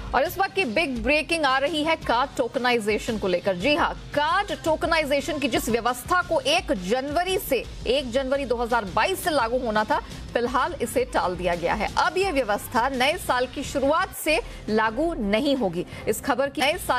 और इस वक्त की बिग ब्रेकिंग आ रही है कार्ड टोकनाइजेशन को लेकर। जी हां, कार्ड टोकनाइजेशन की जिस व्यवस्था को 1 जनवरी 2022 से लागू होना था, फिलहाल इसे टाल दिया गया है। अब यह व्यवस्था नए साल की शुरुआत से लागू नहीं होगी। इस खबर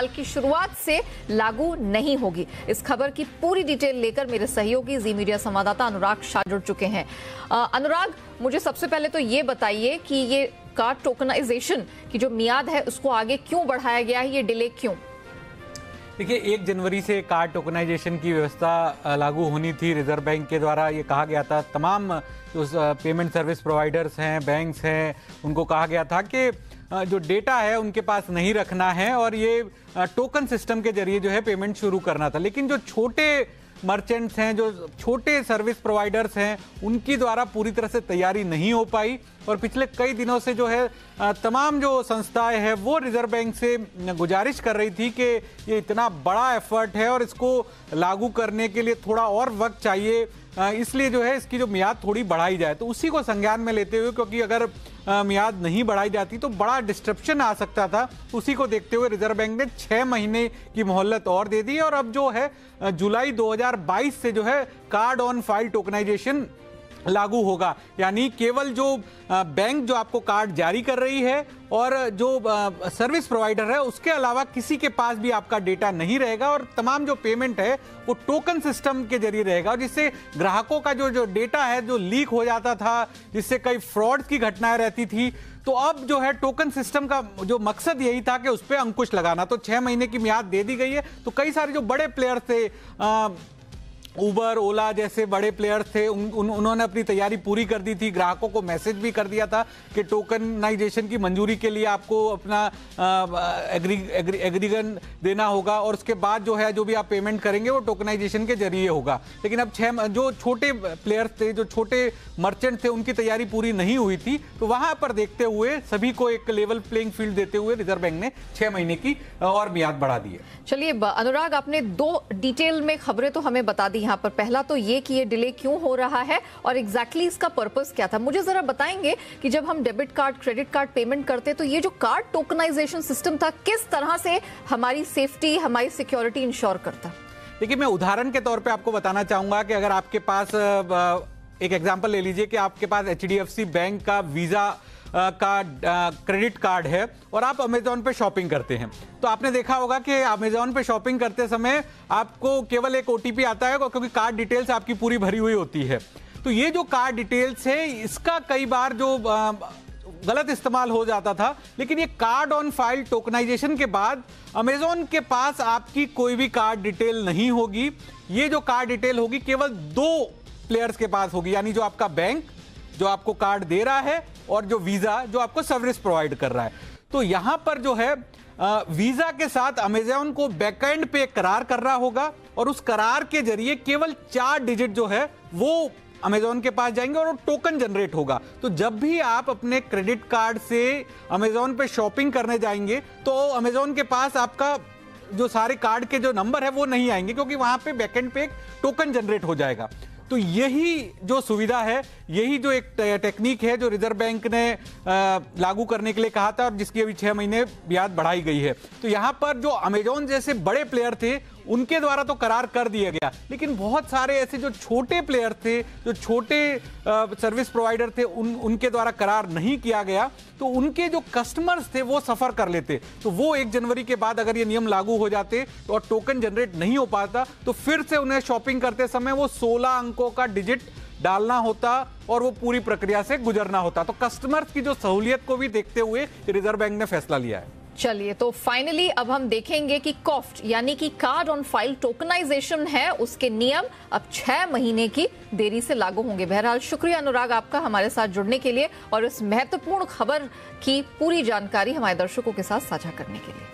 की पूरी डिटेल लेकर मेरे सहयोगी जी मीडिया संवाददाता अनुराग शाह जुड़ चुके हैं। अनुराग, मुझे सबसे पहले तो ये बताइए कि ये कार्ड टोकनाइजेशन की जो मियाद है उसको आगे क्यों बढ़ाया गया है, ये डिले क्यों? देखिए, 1 जनवरी से कार्ड टोकनाइजेशन की व्यवस्था लागू होनी थी। रिजर्व बैंक के द्वारा ये कहा गया था, तमाम जो पेमेंट सर्विस प्रोवाइडर्स हैं, बैंक्स हैं, उनको कहा गया था कि जो डेटा है उनके पास नहीं रखना है और ये टोकन सिस्टम के जरिए जो है पेमेंट शुरू करना था। लेकिन जो छोटे मर्चेंट्स हैं, जो छोटे सर्विस प्रोवाइडर्स हैं, उनकी द्वारा पूरी तरह से तैयारी नहीं हो पाई और पिछले कई दिनों से जो है तमाम जो संस्थाएं हैं वो रिजर्व बैंक से गुजारिश कर रही थी कि ये इतना बड़ा एफर्ट है और इसको लागू करने के लिए थोड़ा और वक्त चाहिए, इसलिए जो है इसकी जो मियाद थोड़ी बढ़ाई जाए। तो उसी को संज्ञान में लेते हुए, क्योंकि अगर मियाद नहीं बढ़ाई जाती तो बड़ा डिस्ट्रप्शन आ सकता था, उसी को देखते हुए रिजर्व बैंक ने 6 महीने की मोहलत और दे दी और अब जो है जुलाई 2022 से जो है कार्ड ऑन फाइल टोकनाइजेशन लागू होगा। यानी केवल जो बैंक जो आपको कार्ड जारी कर रही है और जो सर्विस प्रोवाइडर है उसके अलावा किसी के पास भी आपका डेटा नहीं रहेगा और तमाम जो पेमेंट है वो टोकन सिस्टम के जरिए रहेगा, और जिससे ग्राहकों का जो डेटा है जो लीक हो जाता था, जिससे कई फ्रॉड की घटनाएं रहती थी। तो अब जो है टोकन सिस्टम का जो मकसद यही था कि उस पर अंकुश लगाना। तो 6 महीने की मियाद दे दी गई है। तो कई सारे जो बड़े प्लेयर थे, उबर, ओला जैसे बड़े प्लेयर्स थे, उन्होंने अपनी तैयारी पूरी कर दी थी। ग्राहकों को मैसेज भी कर दिया था कि टोकनाइजेशन की मंजूरी के लिए आपको अपना एग्रीगन देना होगा और उसके बाद जो है जो भी आप पेमेंट करेंगे वो टोकनाइजेशन के जरिए होगा। लेकिन अब जो छोटे प्लेयर्स थे, जो छोटे मर्चेंट थे, उनकी तैयारी पूरी नहीं हुई थी। तो वहां पर देखते हुए सभी को एक लेवल प्लेइंग फील्ड देते हुए रिजर्व बैंक ने 6 महीने की और मियाद बढ़ा दी है। चलिए अनुराग, आपने 2 डिटेल में खबरें तो हमें बता दी यहाँ पर। पहला तो ये कि ये डिले क्यों हो रहा है और एग्जैक्टली इसका पर्पस क्या था। मुझे जरा बताएंगे कि जब हम debit card, credit card payment करते तो ये जो कार्ड टोकनाइजेशन सिस्टम था किस तरह से हमारी सेफ्टी, हमारी सिक्योरिटी इंश्योर करता? देखिए, मैं उदाहरण के तौर पे आपको बताना चाहूंगा कि अगर आपके पास एक एग्जांपल ले लीजिए कि आपके पास HDFC बैंक का वीजा का क्रेडिट कार्ड है और आप अमेजोन पे शॉपिंग करते हैं। तो आपने देखा होगा कि अमेजोन पे शॉपिंग करते समय आपको केवल एक OTP आता है, क्योंकि कार्ड डिटेल्स आपकी पूरी भरी हुई होती है। तो ये जो कार्ड डिटेल्स है इसका कई बार जो गलत इस्तेमाल हो जाता था। लेकिन ये कार्ड ऑन फाइल टोकनाइजेशन के बाद अमेजोन के पास आपकी कोई भी कार्ड डिटेल नहीं होगी। ये जो कार्ड डिटेल होगी केवल 2 प्लेयर्स के पास होगी, यानी जो आपका बैंक जो आपको कार्ड दे रहा है और जो वीजा जो आपको सर्विस प्रोवाइड कर रहा है। तो यहां पर जो है वीजा के साथ अमेजोन को बैकएंड पे करार कर रहा होगा और उस करार के जरिए केवल 4 डिजिट जो है वो अमेजोन के पास जाएंगे और वो टोकन जनरेट होगा। तो जब भी आप अपने क्रेडिट कार्ड से अमेजोन पे शॉपिंग करने जाएंगे तो अमेजोन के पास आपका जो सारे कार्ड के जो नंबर है वो नहीं आएंगे, क्योंकि वहां पे बैकएंड पे एक टोकन जनरेट हो जाएगा। तो यही जो सुविधा है, यही जो एक टेक्निक है जो रिजर्व बैंक ने लागू करने के लिए कहा था और जिसकी अभी 6 महीने मियाद बढ़ाई गई है। तो यहां पर जो अमेजोन जैसे बड़े प्लेयर थे उनके द्वारा तो करार कर दिया गया, लेकिन बहुत सारे ऐसे जो छोटे प्लेयर थे, जो छोटे सर्विस प्रोवाइडर थे, उनके द्वारा करार नहीं किया गया। तो उनके जो कस्टमर्स थे वो सफर कर लेते। तो वो 1 जनवरी के बाद अगर ये नियम लागू हो जाते तो और टोकन जनरेट नहीं हो पाता तो फिर से उन्हें शॉपिंग करते समय वो 16 अंकों का डिजिट डालना होता और वो पूरी प्रक्रिया से गुजरना होता। तो कस्टमर्स की जो सहूलियत को भी देखते हुए रिजर्व बैंक ने फैसला लिया है। चलिए, तो फाइनली अब हम देखेंगे कि कॉफ्ट यानी कि कार्ड ऑन फाइल टोकनाइजेशन है, उसके नियम अब 6 महीने की देरी से लागू होंगे। बहरहाल शुक्रिया अनुराग आपका हमारे साथ जुड़ने के लिए और इस महत्वपूर्ण खबर की पूरी जानकारी हमारे दर्शकों के साथ साझा करने के लिए।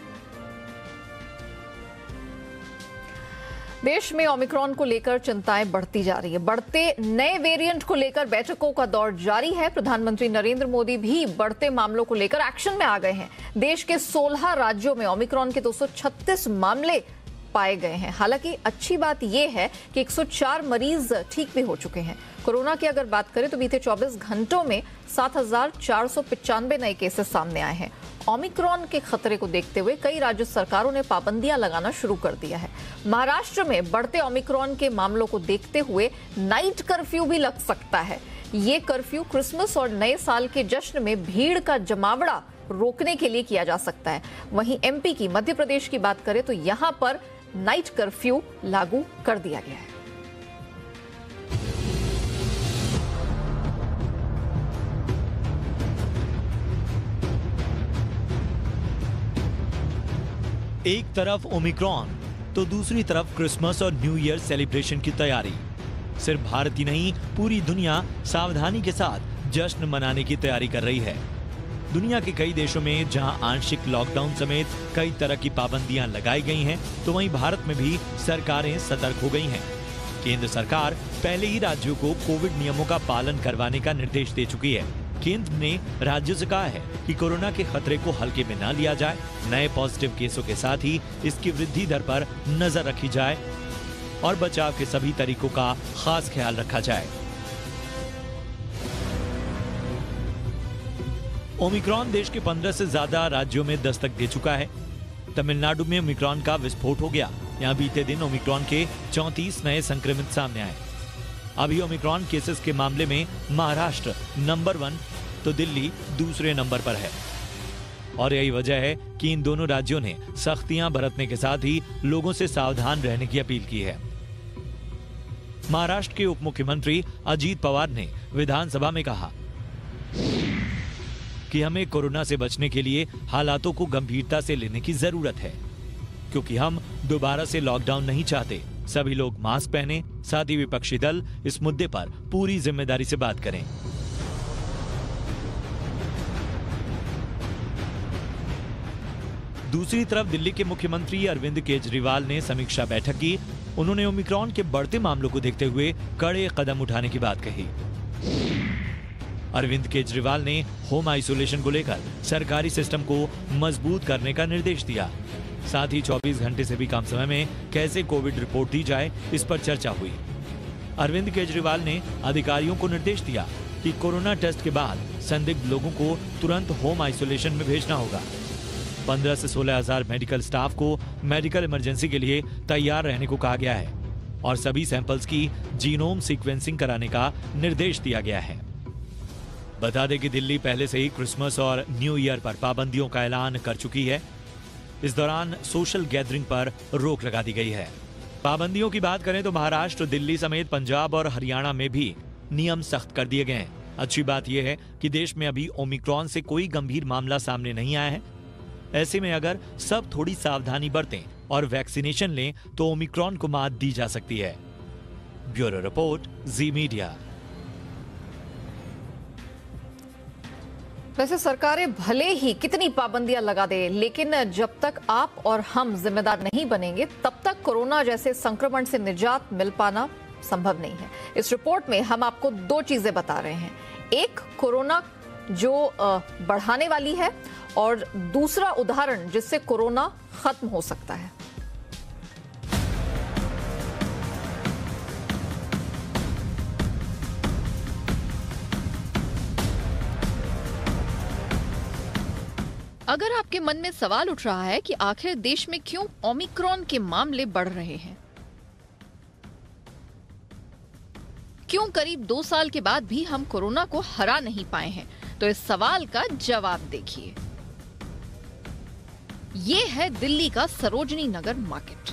देश में ओमिक्रॉन को लेकर चिंताएं बढ़ती जा रही है। बढ़ते नए वेरिएंट को लेकर बैठकों का दौर जारी है। प्रधानमंत्री नरेंद्र मोदी भी बढ़ते मामलों को लेकर एक्शन में आ गए हैं। देश के 16 राज्यों में ओमिक्रॉन के 236 मामले पाए गए हैं। हालांकि अच्छी बात यह है कि 104 मरीज ठीक भी हो चुके हैं। कोरोना की अगर बात करें तो बीते 24 घंटों में 7,495 नए केसेस सामने आए हैं। ओमिक्रॉन के खतरे को देखते हुए कई राज्य सरकारों ने पाबंदियां लगाना शुरू कर दिया है। महाराष्ट्र में बढ़ते ओमिक्रॉन के मामलों को देखते हुए नाइट कर्फ्यू भी लग सकता है। ये कर्फ्यू क्रिसमस और नए साल के जश्न में भीड़ का जमावड़ा रोकने के लिए किया जा सकता है। वहीं एमपी की, मध्य प्रदेश की बात करें तो यहां पर नाइट कर्फ्यू लागू कर दिया गया है। एक तरफ ओमिक्रॉन तो दूसरी तरफ क्रिसमस और न्यू ईयर सेलिब्रेशन की तैयारी। सिर्फ भारत ही नहीं, पूरी दुनिया सावधानी के साथ जश्न मनाने की तैयारी कर रही है। दुनिया के कई देशों में जहां आंशिक लॉकडाउन समेत कई तरह की पाबंदियां लगाई गई हैं, तो वहीं भारत में भी सरकारें सतर्क हो गई हैं। केंद्र सरकार पहले ही राज्यों को कोविड नियमों का पालन करवाने का निर्देश दे चुकी है। केंद्र ने राज्यों से कहा है कि कोरोना के खतरे को हल्के में न लिया जाए, नए पॉजिटिव केसों के साथ ही इसकी वृद्धि दर पर नजर रखी जाए और बचाव के सभी तरीकों का खास ख्याल रखा जाए। ओमिक्रॉन देश के 15 से ज्यादा राज्यों में दस्तक दे चुका है। तमिलनाडु में ओमिक्रॉन का विस्फोट हो गया। यहाँ बीते दिन ओमिक्रॉन के 34 नए संक्रमित सामने आए। अभी ओमिक्रॉन केसेस के मामले में महाराष्ट्र नंबर 1 तो दिल्ली दूसरे नंबर पर है। और यही वजह है कि इन दोनों राज्यों ने सख्तियां बरतने के साथ ही लोगों से सावधान रहने की अपील की है। महाराष्ट्र के उप मुख्यमंत्री अजीत पवार ने विधानसभा में कहा कि हमें कोरोना से बचने के लिए हालातों को गंभीरता से लेने की जरूरत है, क्योंकि हम दोबारा से लॉकडाउन नहीं चाहते। सभी लोग मास्क पहने, साथ ही विपक्षी दल इस मुद्दे पर पूरी जिम्मेदारी से बात करें। दूसरी तरफ दिल्ली के मुख्यमंत्री अरविंद केजरीवाल ने समीक्षा बैठक की। उन्होंने ओमिक्रॉन के बढ़ते मामलों को देखते हुए कड़े कदम उठाने की बात कही। अरविंद केजरीवाल ने होम आइसोलेशन को लेकर सरकारी सिस्टम को मजबूत करने का निर्देश दिया। साथ ही 24 घंटे से भी कम समय में कैसे कोविड रिपोर्ट दी जाए, इस पर चर्चा हुई। अरविंद केजरीवाल ने अधिकारियों को निर्देश दिया कि कोरोना टेस्ट के बाद संदिग्ध लोगों को तुरंत होम आइसोलेशन में भेजना होगा। 15 से 16 हजार मेडिकल स्टाफ को मेडिकल इमरजेंसी के लिए तैयार रहने को कहा गया है और सभी सैंपल्स की जीनोम सीक्वेंसिंग कराने का निर्देश दिया गया है। बता दें कि दिल्ली पहले से ही क्रिसमस और न्यू ईयर पर पाबंदियों का ऐलान कर चुकी है। इस दौरान सोशल गैदरिंग पर रोक लगा दी गई है। पाबंदियों की बात करें तो महाराष्ट्र, दिल्ली समेत पंजाब और हरियाणा में भी नियम सख्त कर दिए गए हैं। अच्छी बात यह है कि देश में अभी ओमिक्रॉन से कोई गंभीर मामला सामने नहीं आया है। ऐसे में अगर सब थोड़ी सावधानी बरतें और वैक्सीनेशन लें तो ओमिक्रॉन को मात दी जा सकती है। Bureau report, Zee Media. वैसे सरकारें भले ही कितनी पाबंदियां लगा दे, लेकिन जब तक आप और हम जिम्मेदार नहीं बनेंगे तब तक कोरोना जैसे संक्रमण से निजात मिल पाना संभव नहीं है। इस रिपोर्ट में हम आपको दो चीजें बता रहे हैं। एक, कोरोना जो बढ़ाने वाली है, और दूसरा उदाहरण जिससे कोरोना खत्म हो सकता है। अगर आपके मन में सवाल उठ रहा है कि आखिर देश में क्यों ओमिक्रॉन के मामले बढ़ रहे हैं, क्यों करीब 2 साल के बाद भी हम कोरोना को हरा नहीं पाए हैं, तो इस सवाल का जवाब देखिए। ये है दिल्ली का सरोजनी नगर मार्केट।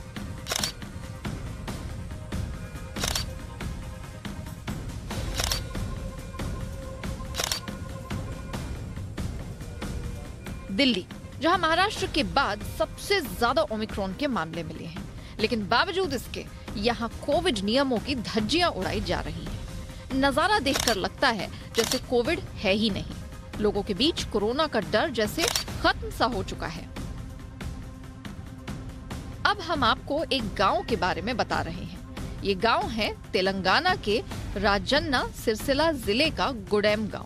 दिल्ली, जहां महाराष्ट्र के बाद सबसे ज्यादा ओमिक्रॉन के मामले मिले हैं, लेकिन बावजूद इसके यहां कोविड नियमों की धज्जियां उड़ाई जा रही हैं। नजारा देखकर लगता है जैसे कोविड है ही नहीं। लोगों के बीच कोरोना का डर जैसे खत्म सा हो चुका है। अब हम आपको एक गांव के बारे में बता रहे हैं। ये गांव है तेलंगाना के राजन्ना सिरसिला जिले का गुडेम गांव।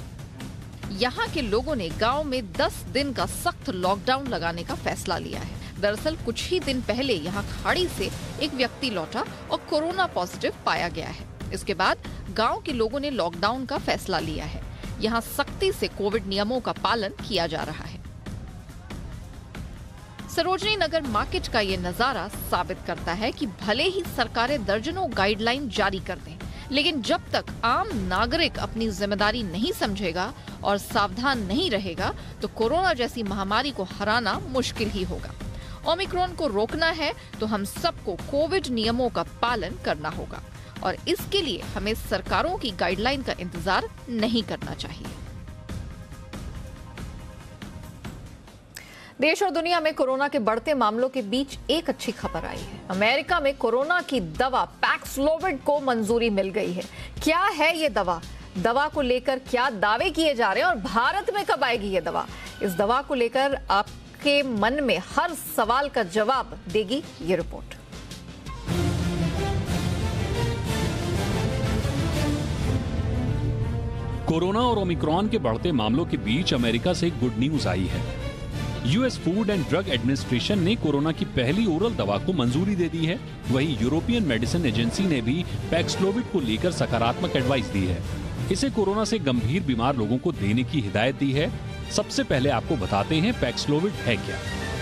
यहाँ के लोगों ने गांव में 10 दिन का सख्त लॉकडाउन लगाने का फैसला लिया है। दरअसल कुछ ही दिन पहले यहाँ खाड़ी से एक व्यक्ति लौटा और कोरोना पॉजिटिव पाया गया है। इसके बाद गांव के लोगों ने लॉकडाउन का फैसला लिया है। यहाँ सख्ती से कोविड नियमों का पालन किया जा रहा है। सरोजनी नगर मार्केट का ये नजारा साबित करता है कि भले ही सरकारें दर्जनों गाइडलाइन जारी कर दें, लेकिन जब तक आम नागरिक अपनी जिम्मेदारी नहीं समझेगा और सावधान नहीं रहेगा तो कोरोना जैसी महामारी को हराना मुश्किल ही होगा। ओमिक्रॉन को रोकना है तो हम सबको कोविड नियमों का पालन करना होगा और इसके लिए हमें सरकारों की गाइडलाइन का इंतजार नहीं करना चाहिए। देश और दुनिया में कोरोना के बढ़ते मामलों के बीच एक अच्छी खबर आई है। अमेरिका में कोरोना की दवा पैक्सलोविड को मंजूरी मिल गई है। क्या है ये दवा? दवा को लेकर क्या दावे किए जा रहे हैं और भारत में कब आएगी ये दवा? इस दवा को लेकर आपके मन में हर सवाल का जवाब देगी ये रिपोर्ट। कोरोना और ओमिक्रॉन के बढ़ते मामलों के बीच अमेरिका से गुड न्यूज आई है। US food and drug administration ने कोरोना की पहली ओरल दवा को मंजूरी दे दी है। वहीं यूरोपियन मेडिसिन एजेंसी ने भी पैक्सलोविड को लेकर सकारात्मक एडवाइस दी है। इसे कोरोना से गंभीर बीमार लोगों को देने की हिदायत दी है। सबसे पहले आपको बताते हैं पैक्सलोविड है क्या।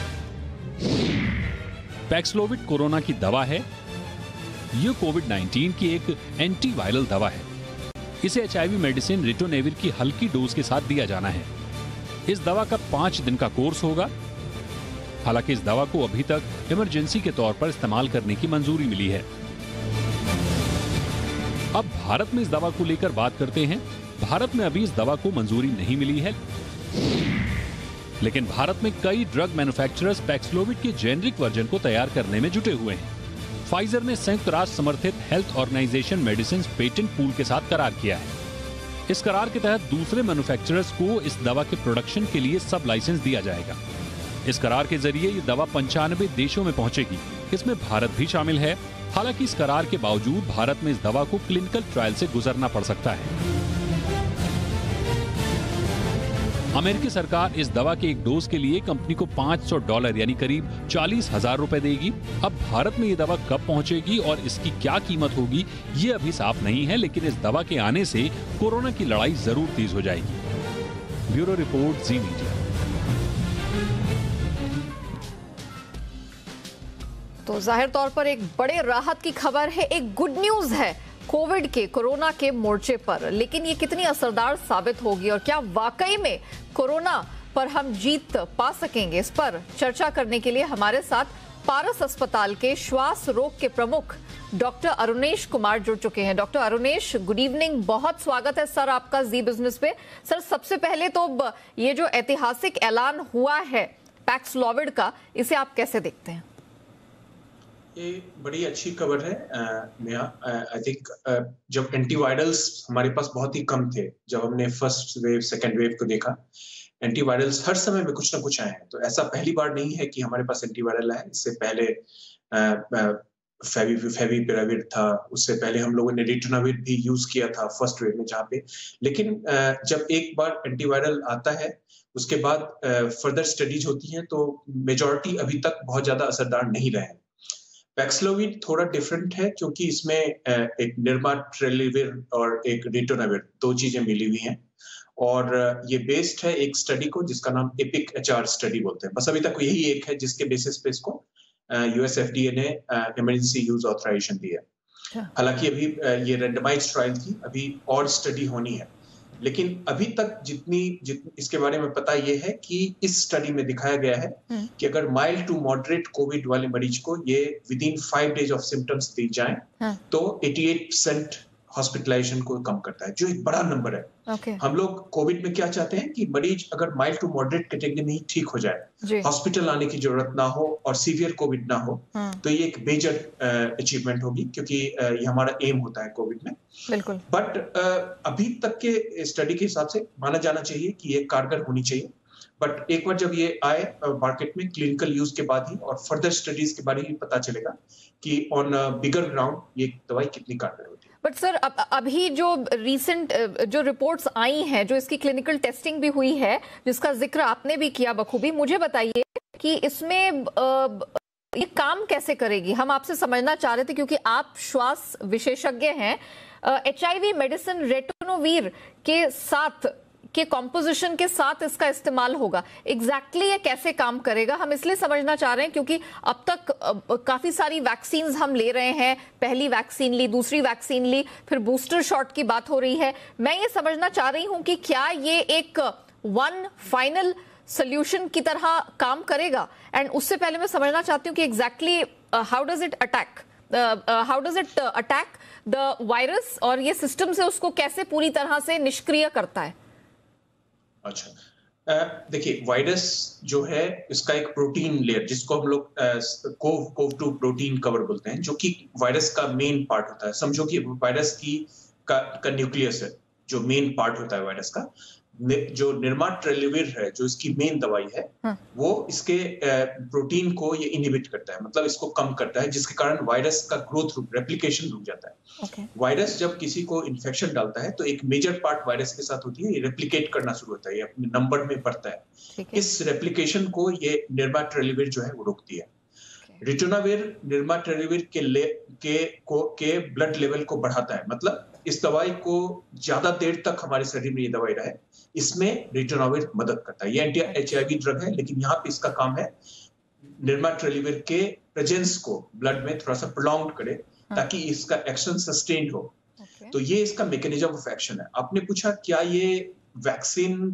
पैक्सलोविड कोरोना की दवा है। यह कोविड-19 की एक एंटीवायरल दवा है। इसे एचआईवी मेडिसिन रिटोनेविर की हल्की डोज के साथ दिया जाना है। इस दवा का 5 दिन का कोर्स होगा। हालांकि इस दवा को अभी तक इमरजेंसी के तौर पर इस्तेमाल करने की मंजूरी मिली है। अब भारत में इस दवा को लेकर बात करते हैं। भारत में अभी इस दवा को मंजूरी नहीं मिली है, लेकिन भारत में कई ड्रग मैन्युफैक्चरर्स पैक्सलोविड के जेनरिक वर्जन को तैयार करने में जुटे हुए हैं। फाइजर ने संयुक्त राष्ट्र समर्थित health organisation medicine patent pool के साथ करार किया है। इस करार के तहत दूसरे मैन्युफैक्चरर्स को इस दवा के प्रोडक्शन के लिए सब लाइसेंस दिया जाएगा। इस करार के जरिए ये दवा 95 देशों में पहुंचेगी। इसमें भारत भी शामिल है। हालांकि इस करार के बावजूद भारत में इस दवा को क्लिनिकल ट्रायल से गुजरना पड़ सकता है। अमेरिकी सरकार इस दवा के एक डोज के लिए कंपनी को $500 यानी करीब 40,000 रुपए देगी। अब भारत में ये दवा कब पहुंचेगी और इसकी क्या कीमत होगी ये अभी साफ नहीं है, लेकिन इस दवा के आने से कोरोना की लड़ाई जरूर तेज हो जाएगी। Bureau report, Zee Media. तो जाहिर तौर पर एक बड़े राहत की खबर है, एक गुड न्यूज है कोविड के, कोरोना के मोर्चे पर। लेकिन ये कितनी असरदार साबित होगी और क्या वाकई में कोरोना पर हम जीत पा सकेंगे, इस पर चर्चा करने के लिए हमारे साथ पारस अस्पताल के श्वास रोग के प्रमुख डॉक्टर अरुणेश कुमार जुड़ चुके हैं। डॉक्टर अरुणेश, गुड इवनिंग, बहुत स्वागत है सर आपका जी बिजनेस पे। सर, सबसे पहले तो ये जो ऐतिहासिक ऐलान हुआ है पैक्सलोविड का, इसे आप कैसे देखते हैं? ये बड़ी अच्छी खबर है नेहा। आई थिंक जब एंटीवायरल्स हमारे पास बहुत ही कम थे, जब हमने फर्स्ट वेव सेकेंड वेव को देखा, एंटीवायरल्स हर समय में कुछ ना कुछ आए हैं। तो ऐसा पहली बार नहीं है कि हमारे पास एंटीवायरल है। इससे पहले फेविपिराविर था, उससे पहले हम लोगों ने रिटोनाविर भी यूज किया था फर्स्ट वेव में जहाँ पे। लेकिन जब एक बार एंटीवायरल आता है उसके बाद फर्दर स्टडीज होती हैं, तो मेजॉरिटी अभी तक बहुत ज्यादा असरदार नहीं रहे। पैक्सलोविड थोड़ा डिफरेंट है क्योंकि इसमें एक निर्माट्रेलिविर और एक रिटोनाविर 2 चीजें मिली हुई हैं और ये बेस्ड है एक स्टडी को जिसका नाम एपिक एचआर स्टडी बोलते हैं। बस अभी तक यही एक है जिसके बेसिस पे इसको यूएस एफडीए ने इमरजेंसी यूज ऑथराइजेशन दी है। हालांकि अभी ये रैंडमाइज्ड ट्रायल थी, अभी और स्टडी होनी है। लेकिन अभी तक जितनी इसके बारे में पता ये है कि इस स्टडी में दिखाया गया है कि अगर माइल्ड टू मॉडरेट कोविड वाले मरीज को ये विदिन 5 डेज ऑफ सिम्टम्स दी जाए तो 88% हॉस्पिटलाइजेशन को कम करता है, जो एक बड़ा नंबर है। हम लोग कोविड में क्या चाहते हैं कि मरीज अगर माइल्ड टू मॉडरेट कैटेगरी में ही ठीक हो जाए, हॉस्पिटल आने की जरूरत ना हो और सीवियर कोविड ना हो, तो ये एक मेजर अचीवमेंट होगी क्योंकि ये हमारा एम होता है कोविड में। बिल्कुल। बट अभी तक के स्टडी के हिसाब से माना जाना चाहिए कि ये कारगर होनी चाहिए। बट एक बार जब ये आए मार्केट में क्लिनिकल यूज के बाद ही और फर्दर स्टडीज के बारे में पता चलेगा कि ऑन बिगर ग्राउंड ये दवाई कितनी कारगर होती है। बट सर, अभी जो रीसेंट जो रिपोर्ट्स आई हैं, जो इसकी क्लिनिकल टेस्टिंग भी हुई है, जिसका जिक्र आपने भी किया बखूबी, मुझे बताइए कि इसमें ये काम कैसे करेगी, हम आपसे समझना चाह रहे थे क्योंकि आप श्वास विशेषज्ञ हैं। HIV मेडिसिन रेटोनोवीर के कॉम्पोजिशन के साथ इसका इस्तेमाल होगा, एग्जैक्टली ये कैसे काम करेगा हम इसलिए समझना चाह रहे हैं क्योंकि अब तक काफी सारी वैक्सीन हम ले रहे हैं, पहली वैक्सीन ली, दूसरी वैक्सीन ली, फिर बूस्टर शॉट की बात हो रही है। मैं ये समझना चाह रही हूं कि क्या ये एक वन फाइनल सोल्यूशन की तरह काम करेगा, एंड उससे पहले मैं समझना चाहती हूँ कि exactly how does it attack the virus और ये सिस्टम से उसको कैसे पूरी तरह से निष्क्रिय करता है। अच्छा, देखिए वायरस जो है इसका एक प्रोटीन लेयर जिसको हम लोग कोव-2 प्रोटीन कवर बोलते हैं, जो कि वायरस का मेन पार्ट होता है। समझो कि वायरस का न्यूक्लियस है जो मेन पार्ट होता है वायरस का। जो निर्माट्रेलिविर है जो इसकी मेन दवाई है, वो इसके प्रोटीन को ये इनहिबिट करता है, मतलब इसको कम करता है, जिसके कारण वायरस का ग्रोथ रेप्लिकेशन रुक जाता है। वायरस जब किसी को इन्फेक्शन डालता है तो एक मेजर पार्ट वायरस के साथ होती है, ये रेप्लिकेट करना शुरू होता है, ये अपने नंबर में बढ़ता है। इस रेप्लिकेशन को ये निर्माट्रेलिविर जो है वो रोकती है। रिटोनाविर निर्माट्रेलिविर के ब्लड लेवल को बढ़ाता है, मतलब इस दवाई को ज्यादा देर तक हमारे शरीर में ये दवाई रहे, इसमें रिटोनाविर मदद करता है। ये एंटी HIV ड्रग है, लेकिन यहाँ पे इसका काम है निर्माट्रेलिविर के प्रेजेंस को ब्लड में थोड़ा सा प्रोलॉन्ग करे ताकि इसका एक्शन सस्टेन्ड हो। तो ये इसका मैकेनिज्म ऑफ एक्शन है। आपने पूछा क्या ये वैक्सीन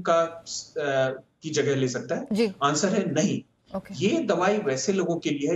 की जगह ले सकता है? आंसर है नहीं। ये दवाई वैसे लोगों के लिए है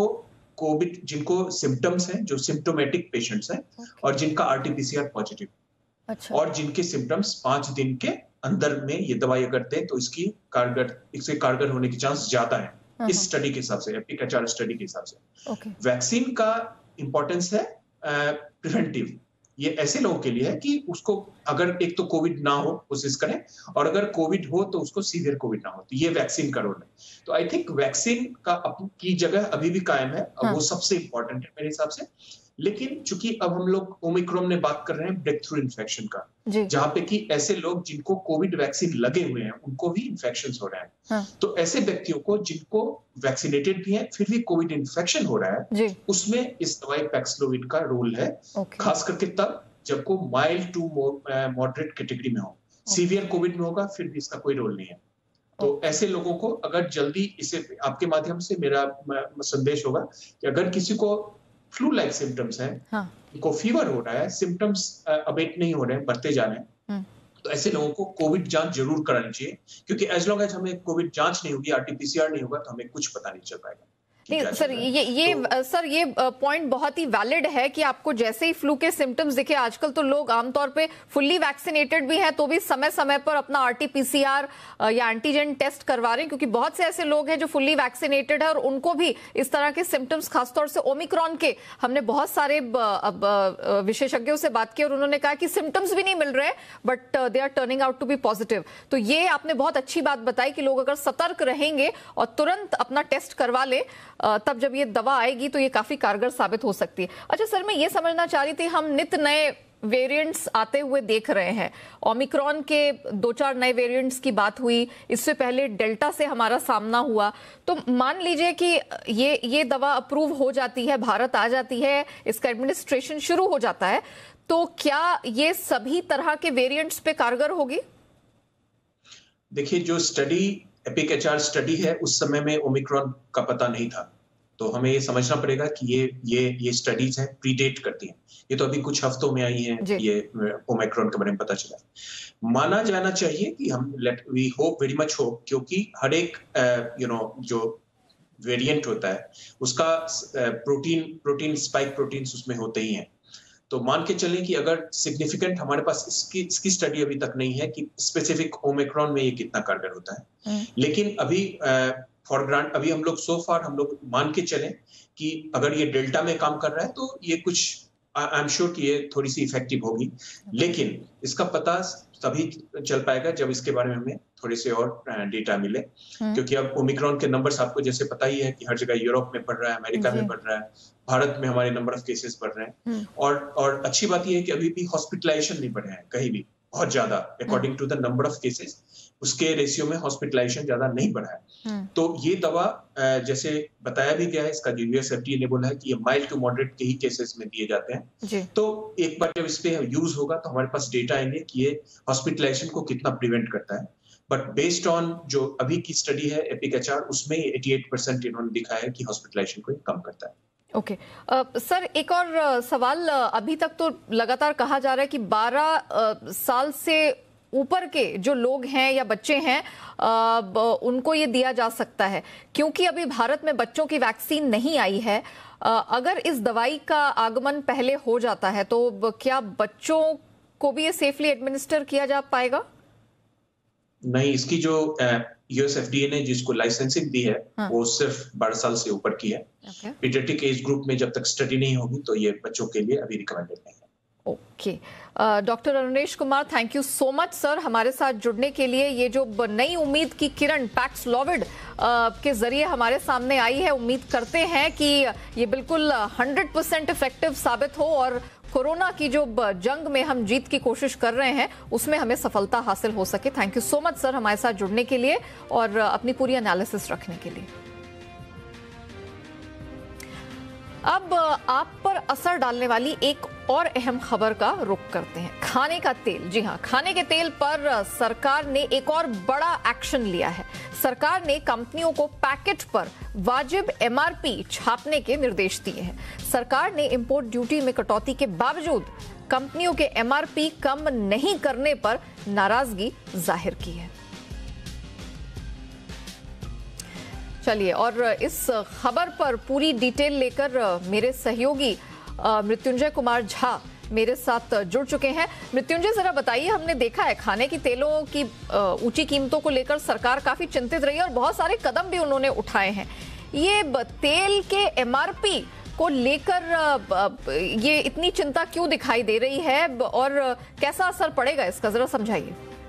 जिनको सिम्टम्स हैं, जो सिम्टोमेटिक पेशेंट्स हैं और जिनका RT-PCR पॉजिटिव और जिनके सिम्टम्स 5 दिन के अंदर में ये दवाई अगर दें तो इससे कारगर होने की चांस ज्यादा है इस स्टडी के हिसाब से, एपिक-HR स्टडी के हिसाब से। वैक्सीन का इंपॉर्टेंस है प्रिवेंटिव। ये ऐसे लोगों के लिए है कि उसको अगर एक तो कोविड ना हो कोशिश करें, और अगर कोविड हो तो उसको सीवियर कोविड ना हो, तो ये वैक्सीन का रोल है। तो आई थिंक वैक्सीन की जगह अभी भी कायम है, वो सबसे इंपॉर्टेंट है मेरे हिसाब से। लेकिन चूंकि अब हम लोग ओमिक्रॉन में बात कर रहे हैं ब्रेक थ्रू इन्फेक्शन का, जहां पे कि ऐसे लोग जिनको कोविड वैक्सीन लगे हुए हैं उनको भी इन्फेक्शन हो रहे हैं। तो ऐसे व्यक्तियों को जिनको वैक्सीनेटेड भी है फिर भी कोविड इन्फेक्शन हो रहा है, उसमें इस दवाई पैक्सलोविड का रोल है, खास करके तब जब को माइल्ड टू मॉडरेट कैटेगरी में हो। सीवियर कोविड में होगा फिर भी इसका कोई रोल नहीं है। तो ऐसे लोगों को अगर जल्दी, इसे आपके माध्यम से मेरा संदेश होगा कि अगर किसी को फ्लू लाइक सिम्टम्स हैं, को फीवर हो रहा है, सिम्टम्स अबेट नहीं हो रहे हैं, बढ़ते जा रहे हैं, तो ऐसे लोगों को कोविड जांच जरूर करानी चाहिए, क्योंकि एज लॉन्ग एज हमें कोविड जांच नहीं होगी, RT-PCR नहीं होगा, तो हमें कुछ पता नहीं चल पाएगा। नहीं सर, ये पॉइंट बहुत ही वैलिड है कि आपको जैसे ही फ्लू के सिम्टम्स दिखे, आजकल तो लोग आमतौर पे फुल्ली वैक्सीनेटेड भी हैं तो भी समय समय पर अपना RT-PCR या एंटीजन टेस्ट करवा रहे हैं, क्योंकि बहुत से ऐसे लोग हैं जो फुल्ली वैक्सीनेटेड है और उनको भी इस तरह के सिम्टम्स, खासतौर से ओमिक्रॉन के, हमने बहुत सारे विशेषज्ञों से बात की और उन्होंने कहा कि सिम्टम्स भी नहीं मिल रहे but they are turning out to be positive. तो ये आपने बहुत अच्छी बात बताई कि लोग अगर सतर्क रहेंगे और तुरंत अपना टेस्ट करवा ले, तब जब ये दवा आएगी तो ये काफी कारगर साबित हो सकती है। अच्छा सर, मैं ये समझना चाह रही थी, हम नित नए वेरिएंट्स आते हुए देख रहे हैं। ओमिक्रॉन के 2-4 नए वेरिएंट्स की बात हुई, इससे पहले डेल्टा से हमारा सामना हुआ। तो मान लीजिए कि ये दवा अप्रूव हो जाती है, भारत आ जाती है, इसका एडमिनिस्ट्रेशन शुरू हो जाता है, तो क्या ये सभी तरह के वेरिएंट्स पे कारगर होगी? देखिए, जो स्टडी एपिक-HR स्टडी है, उस समय में ओमिक्रॉन का पता नहीं था, तो हमें ये समझना पड़ेगा कि ये स्टडीज हैं, प्रीडेट करती हैं। ये तो अभी कुछ हफ्तों में आई हैं, ये ओमिक्रॉन के बारे में पता चला। माना जाना चाहिए कि we hope very much hope, क्योंकि हर एक जो वेरिएंट होता है उसका प्रोटीन स्पाइक प्रोटीन्स उसमें होते ही हैं। तो मान के चलें कि अगर सिग्निफिकेंट, हमारे पास इसकी स्टडी अभी तक नहीं है कि स्पेसिफिक ओमिक्रॉन में ये कितना कारगर होता है, लेकिन अभी अभी हम लोग मान के चलें कि अगर ये डेल्टा में काम कर रहा है तो ये कुछ, आई एम श्योर कि ये थोड़ी सी इफेक्टिव होगी, लेकिन इसका पता तभी चल पाएगा जब इसके बारे में हमें थोड़े से और डेटा मिले, क्योंकि अब ओमिक्रॉन के नंबर्स आपको जैसे पता ही है कि हर जगह यूरोप में बढ़ रहा है, अमेरिका में बढ़ रहा है, भारत में हमारे नंबर ऑफ केसेस बढ़ रहे हैं, और अच्छी बात यह है कि अभी भी हॉस्पिटलाइजेशन नहीं बढ़े हैं कहीं भी बहुत ज्यादा according to the number of cases, उसके रेशियो में हॉस्पिटलाइजेशन ज्यादा नहीं बढ़ा है। तो ये दवा जैसे बताया भी गया है, इसका जो यूएस एफडीए ने बोला है कि ये माइल्ड टू मॉडरेट के ही केसेस में दिए जाते हैं। तो एक बार जब इस पे यूज होगा तो हमारे पास डेटा आएंगे कि ये हॉस्पिटलाइजेशन को कितना प्रिवेंट करता है। बट बेस्ड ऑन जो अभी की स्टडी है एपिक एचआर, उसमें 88% इन्होंने दिखाया है कि हॉस्पिटलाइजेशन को कम करता है। ओके सर, एक और सवाल। अभी तक तो लगातार कहा जा रहा है कि 12 साल से ऊपर के जो लोग हैं या बच्चे हैं उनको ये दिया जा सकता है, क्योंकि अभी भारत में बच्चों की वैक्सीन नहीं आई है। अगर इस दवाई का आगमन पहले हो जाता है तो क्या बच्चों को भी ये सेफली एडमिनिस्टर किया जा पाएगा? नहीं, इसकी जो यूएस एफडीए ने जिसको लाइसेंसिंग दी है वो सिर्फ 12 साल से ऊपर की है। पीडियाट्रिक एज ग्रुप में जब तक स्टडी नहीं होगी तो ये बच्चों के लिए अभी रिकमेंडेड नहीं है। Okay doctor Arunesh Kumar, thank you so much sir हमारे साथ जुड़ने के लिए। ये जो नई उम्मीद की किरण पैक्सलोविड के जरिए हमारे सामने आई है, उम्मीद करते हैं कि ये बिल्कुल 100% इफेक्टिव साबित हो और कोरोना की जो जंग में हम जीत की कोशिश कर रहे हैं उसमें हमें सफलता हासिल हो सके। Thank you so much sir हमारे साथ जुड़ने के लिए और अपनी पूरी एनालिसिस रखने के लिए। अब आप पर असर डालने वाली एक और अहम खबर का रुख करते हैं। खाने का तेल, जी हां, खाने के तेल पर सरकार ने एक और बड़ा एक्शन लिया है। सरकार ने कंपनियों को पैकेट पर वाजिब एमआरपी छापने के निर्देश दिए हैं। सरकार ने इंपोर्ट ड्यूटी में कटौती के बावजूद कंपनियों के एमआरपी कम नहीं करने पर नाराजगी जाहिर की है। चलिए, और इस खबर पर पूरी डिटेल लेकर मेरे सहयोगी मृत्युंजय कुमार झा मेरे साथ जुड़ चुके हैं। मृत्युंजय, जरा बताइए, हमने देखा है खाने की तेलों की ऊंची कीमतों को लेकर सरकार काफी चिंतित रही है और बहुत सारे कदम भी उन्होंने उठाए हैं। ये तेल के एमआरपी को लेकर ये इतनी चिंता क्यों दिखाई दे रही है और कैसा असर पड़ेगा इसका, जरा समझाइए।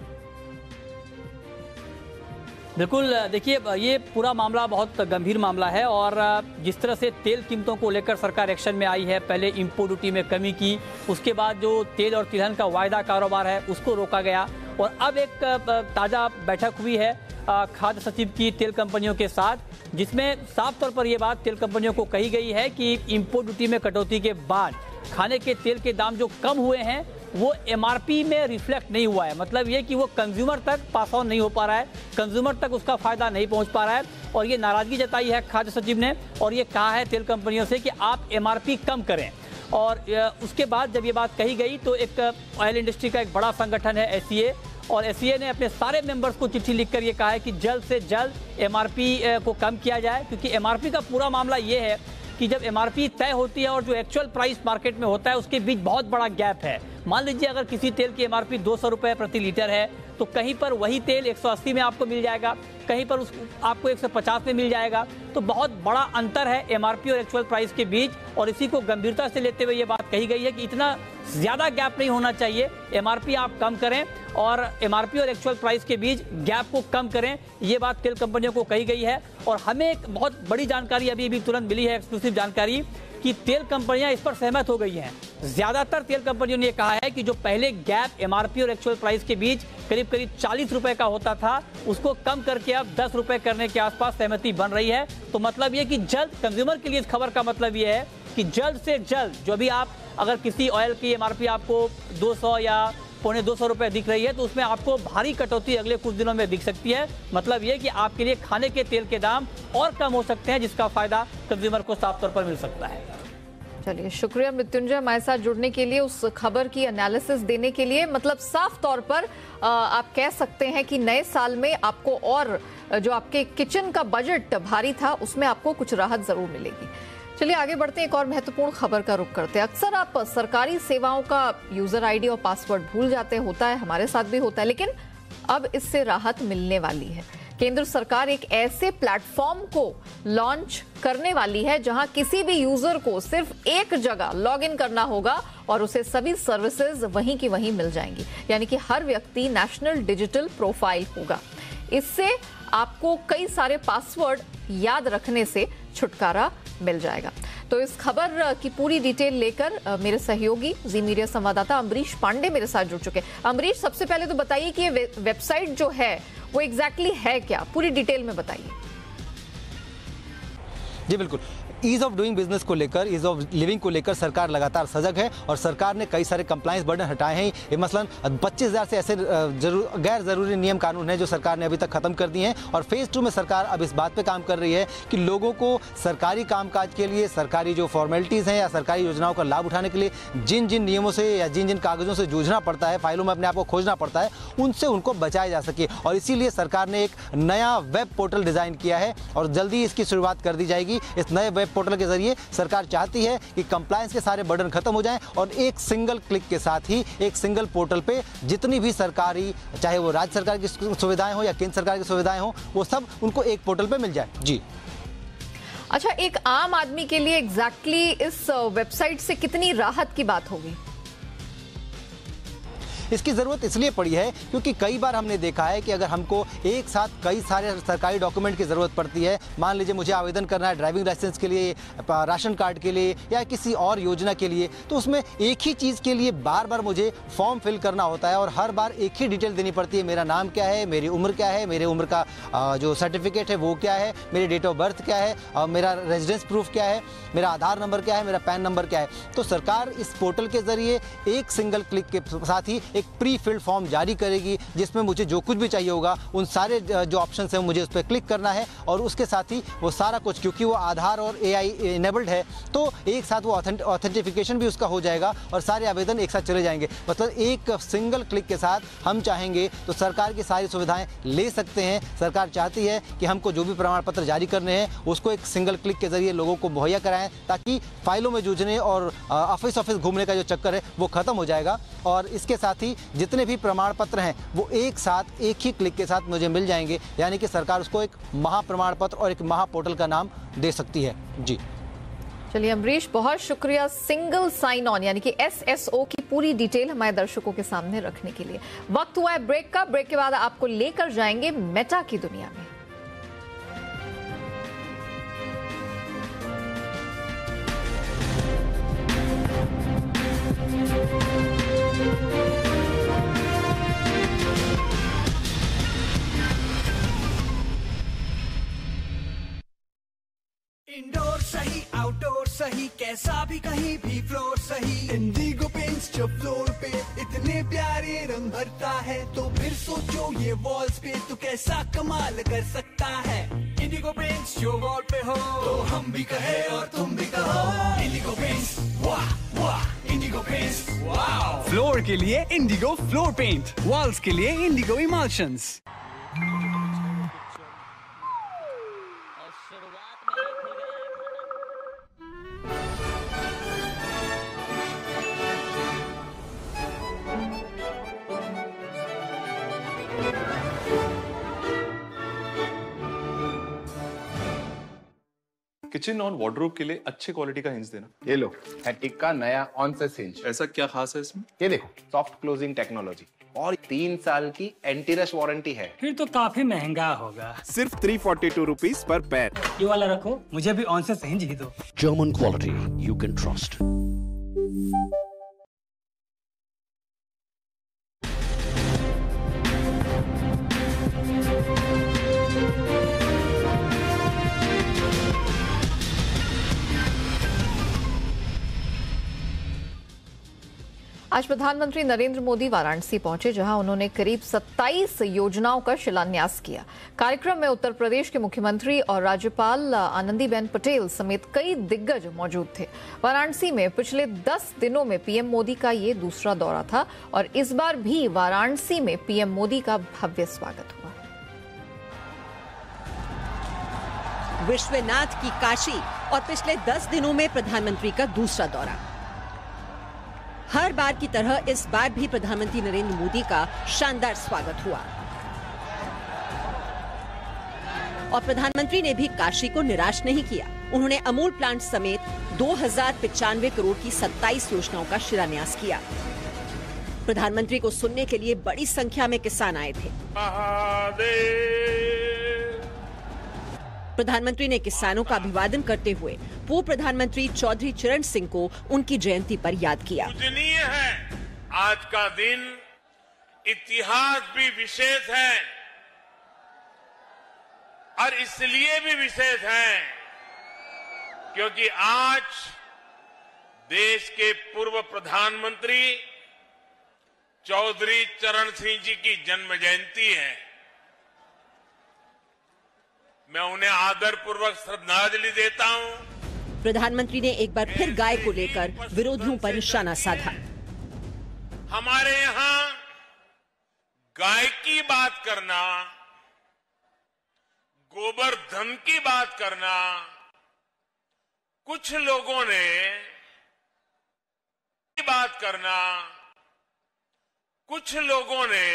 बिल्कुल, देखिए ये पूरा मामला बहुत गंभीर मामला है और जिस तरह से तेल कीमतों को लेकर सरकार एक्शन में आई है, पहले इंपोर्ट ड्यूटी में कमी की, उसके बाद जो तेल और तिलहन का वायदा कारोबार है उसको रोका गया और अब एक ताज़ा बैठक हुई है खाद्य सचिव की तेल कंपनियों के साथ, जिसमें साफ तौर पर ये बात तेल कंपनियों को कही गई है कि इंपोर्ट ड्यूटी में कटौती के बाद खाने के तेल के दाम जो कम हुए हैं वो एमआरपी में रिफ्लेक्ट नहीं हुआ है। मतलब ये कि वो कंज्यूमर तक पास ऑन नहीं हो पा रहा है, कंज्यूमर तक उसका फायदा नहीं पहुंच पा रहा है और ये नाराजगी जताई है खाद्य सचिव ने और ये कहा है तेल कंपनियों से कि आप एमआरपी कम करें। और उसके बाद जब ये बात कही गई तो एक ऑयल इंडस्ट्री का एक बड़ा संगठन है एससीए, और एससीए ने अपने सारे मेंबर्स को चिट्ठी लिखकर ये कहा है कि जल्द से जल्द एमआरपी को कम किया जाए, क्योंकि एमआरपी का पूरा मामला ये है कि जब एमआरपी तय होती है और जो एक्चुअल प्राइस मार्केट में होता है उसके बीच बहुत बड़ा गैप है। मान लीजिए अगर किसी तेल की एमआरपी 200 रुपये प्रति लीटर है तो कहीं पर वही तेल 180 में आपको मिल जाएगा, कहीं पर आपको 150 में मिल जाएगा। तो बहुत बड़ा अंतर है एमआरपी और एक्चुअल प्राइस के बीच और इसी को गंभीरता से लेते हुए ये बात कही गई है कि इतना ज्यादा गैप नहीं होना चाहिए, एमआरपी आप कम करें और एमआरपी और एक्चुअल प्राइस के बीच गैप को कम करें, ये बात तेल कंपनियों को कही गई है। और हमें एक बहुत बड़ी जानकारी अभी तुरंत मिली है, एक्सक्लूसिव जानकारी, कि तेल कंपनियां इस पर सहमत हो गई हैं। ज्यादातर तेल कंपनियों ने कहा है कि जो पहले गैप एमआरपी और एक्चुअल प्राइस के बीच करीब 40 रुपए का होता था उसको कम करके अब 10 रुपए करने के आसपास सहमति बन रही है। तो मतलब ये कि जल्द, कंज्यूमर के लिए इस खबर का मतलब ये है कि जल्द से जल्द जो भी आप अगर किसी ऑयल की एमआरपी आपको 200 या 250 रुपए दिख रही है तो उसमें आपको भारी कटौती अगले कुछ दिनों में दिख सकती है। मतलब ये कि आपके लिए खाने के तेल के दाम और कम हो सकते हैं, जिसका फायदा कंज्यूमर को साफ तौर पर मिल सकता है। चलिए, शुक्रिया मृत्युंजय हमारे साथ जुड़ने के लिए, उस खबर की एनालिसिस देने के लिए। मतलब साफ तौर पर आप कह सकते हैं कि नए साल में आपको और जो आपके किचन का बजट भारी था उसमें आपको कुछ राहत जरूर मिलेगी। चलिए आगे बढ़ते हैं, एक और महत्वपूर्ण खबर का रुख करते हैं। अक्सर आप सरकारी सेवाओं का यूजर आईडी और पासवर्ड भूल जाते, होता है, हमारे साथ भी होता है, लेकिन अब इससे राहत मिलने वाली है। केंद्र सरकार एक ऐसे प्लेटफॉर्म को लॉन्च करने वाली है जहां किसी भी यूजर को सिर्फ एक जगह लॉगिन करना होगा और उसे सभी सर्विसेज वहीं की वहीं मिल जाएंगी। यानी कि हर व्यक्ति नेशनल डिजिटल प्रोफाइल होगा। इससे आपको कई सारे पासवर्ड याद रखने से छुटकारा मिल जाएगा। तो इस खबर की पूरी डिटेल लेकर मेरे सहयोगी जी मीडिया संवाददाता अमरीश पांडे मेरे साथ जुड़ चुके हैं। अमरीश, सबसे पहले तो बताइए कि ये वेबसाइट जो है वो एग्जैक्टली है क्या, पूरी डिटेल में बताइए। जी बिल्कुल, ईज ऑफ डूइंग बिजनेस को लेकर, ईज ऑफ लिविंग को लेकर सरकार लगातार सजग है और सरकार ने कई सारे कंप्लायंस बर्डन हटाए हैं। ये मसलन 25,000 से ऐसे गैर जरूरी नियम कानून हैं जो सरकार ने अभी तक खत्म कर दिए हैं और फेज 2 में सरकार अब इस बात पे काम कर रही है कि लोगों को सरकारी कामकाज के लिए, सरकारी जो फॉर्मेलिटीज़ हैं या सरकारी योजनाओं का लाभ उठाने के लिए जिन जिन नियमों से या जिन जिन कागजों से जूझना पड़ता है, फाइलों में अपने आप को खोजना पड़ता है, उनसे उनको बचाया जा सके। और इसीलिए सरकार ने एक नया वेब पोर्टल डिज़ाइन किया है और जल्दी इसकी शुरुआत कर दी जाएगी। इस नए वेब पोर्टल के जरिए सरकार चाहती है कि कंप्लायंस के सारे बर्डन खत्म हो जाएं और एक सिंगल क्लिक के साथ ही एक सिंगल पोर्टल पे जितनी भी सरकारी, चाहे वो राज्य सरकार की सुविधाएं हो या केंद्र सरकार की सुविधाएं हो, वो सब उनको एक पोर्टल पे मिल जाए। जी अच्छा, एक आम आदमी के लिए एग्जैक्टली इस वेबसाइट से कितनी राहत की बात होगी? इसकी ज़रूरत इसलिए पड़ी है क्योंकि कई बार हमने देखा है कि अगर हमको एक साथ कई सारे सरकारी डॉक्यूमेंट की ज़रूरत पड़ती है, मान लीजिए मुझे आवेदन करना है ड्राइविंग लाइसेंस के लिए, राशन कार्ड के लिए या किसी और योजना के लिए, तो उसमें एक ही चीज़ के लिए बार बार मुझे फॉर्म फिल करना होता है और हर बार एक ही डिटेल देनी पड़ती है। मेरा नाम क्या है, मेरी उम्र क्या है, मेरे उम्र का जो सर्टिफिकेट है वो क्या है, मेरी डेट ऑफ बर्थ क्या है, मेरा रेजिडेंस प्रूफ क्या है, मेरा आधार नंबर क्या है, मेरा पैन नंबर क्या है। तो सरकार इस पोर्टल के ज़रिए एक सिंगल क्लिक के साथ ही एक प्री फिल्ड फॉर्म जारी करेगी जिसमें मुझे जो कुछ भी चाहिए होगा उन सारे जो ऑप्शंस हैं मुझे उस पर क्लिक करना है और उसके साथ ही वो सारा कुछ, क्योंकि वो आधार और AI इनेबल्ड है, तो एक साथ वो ऑथेंटिफिकेशन भी उसका हो जाएगा और सारे आवेदन एक साथ चले जाएंगे। मतलब एक सिंगल क्लिक के साथ हम चाहेंगे तो सरकार की सारी सुविधाएं ले सकते हैं। सरकार चाहती है कि हमको जो भी प्रमाण पत्र जारी करने हैं उसको एक सिंगल क्लिक के जरिए लोगों को मुहैया कराएं ताकि फाइलों में जूझने और ऑफिस घूमने का जो चक्कर है वो खत्म हो जाएगा। और इसके साथ ही जितने भी प्रमाण पत्र हैं वो एक साथ एक ही क्लिक के साथ मुझे मिल जाएंगे, यानी कि सरकार उसको एक महाप्रमाण पत्र और एक महापोर्टल का नाम दे सकती है। जी चलिए अमरीश, बहुत शुक्रिया सिंगल साइन ऑन यानी कि SSO की पूरी डिटेल हमारे दर्शकों के सामने रखने के लिए। वक्त हुआ है ब्रेक का, ब्रेक के बाद आपको लेकर जाएंगे मेटा की दुनिया में। इंडोर सही, आउटडोर सही, कैसा भी कहीं भी फ्लोर सही। इंडिगो पेंट्स जो फ्लोर पे इतने प्यारे रंग भरता है, तो फिर सोचो ये वॉल्स पे तो कैसा कमाल कर सकता है। इंडिगो पेंट्स जो वॉल पे हो तो हम भी कहे और तुम भी कहो इंडिगो पेंट्स, वाह वाह इंडिगो पेंट्स वाह। फ्लोर के लिए इंडिगो फ्लोर पेंट, वॉल्स के लिए इंडिगो इमल्शंस। किचन और वार्डरोब के लिए अच्छे क्वालिटी का हिंज देना। ये लो, हैटिक का नया ऑनसेस हिंज। ऐसा क्या खास है इसमें? ये देखो, सॉफ्ट क्लोजिंग टेक्नोलॉजी और 3 साल की एंटी रश वारंटी है। फिर तो काफी महंगा होगा। सिर्फ 342 रुपीज पर पैर। ये वाला रखो, मुझे भी ऑनसेस हिंज ही दो। German quality you can trust. आज प्रधानमंत्री नरेंद्र मोदी वाराणसी पहुंचे, जहां उन्होंने करीब 27 योजनाओं का शिलान्यास किया। कार्यक्रम में उत्तर प्रदेश के मुख्यमंत्री और राज्यपाल आनंदीबेन पटेल समेत कई दिग्गज मौजूद थे। वाराणसी में पिछले 10 दिनों में पीएम मोदी का ये दूसरा दौरा था और इस बार भी वाराणसी में पीएम मोदी का भव्य स्वागत हुआ। विश्वनाथ की काशी और पिछले 10 दिनों में प्रधानमंत्री का दूसरा दौरा। हर बार की तरह इस बार भी प्रधानमंत्री नरेंद्र मोदी का शानदार स्वागत हुआ और प्रधानमंत्री ने भी काशी को निराश नहीं किया। उन्होंने अमूल प्लांट समेत 2095 करोड़ की 27 योजनाओं का शिलान्यास किया। प्रधानमंत्री को सुनने के लिए बड़ी संख्या में किसान आए थे। प्रधानमंत्री ने किसानों का अभिवादन करते हुए पूर्व प्रधानमंत्री चौधरी चरण सिंह को उनकी जयंती पर याद किया। पूजनीय है आज का दिन, इतिहास भी विशेष है और इसलिए भी विशेष हैं क्योंकि आज देश के पूर्व प्रधानमंत्री चौधरी चरण सिंह जी की जन्म जयंती है। मैं उन्हें आदरपूर्वक श्रद्धांजलि देता हूं। प्रधानमंत्री ने एक बार फिर गाय को लेकर विरोधियों पर निशाना साधा। हमारे यहां गाय की बात करना, गोवर्धन की बात करना, कुछ लोगों ने बात करना, कुछ लोगों ने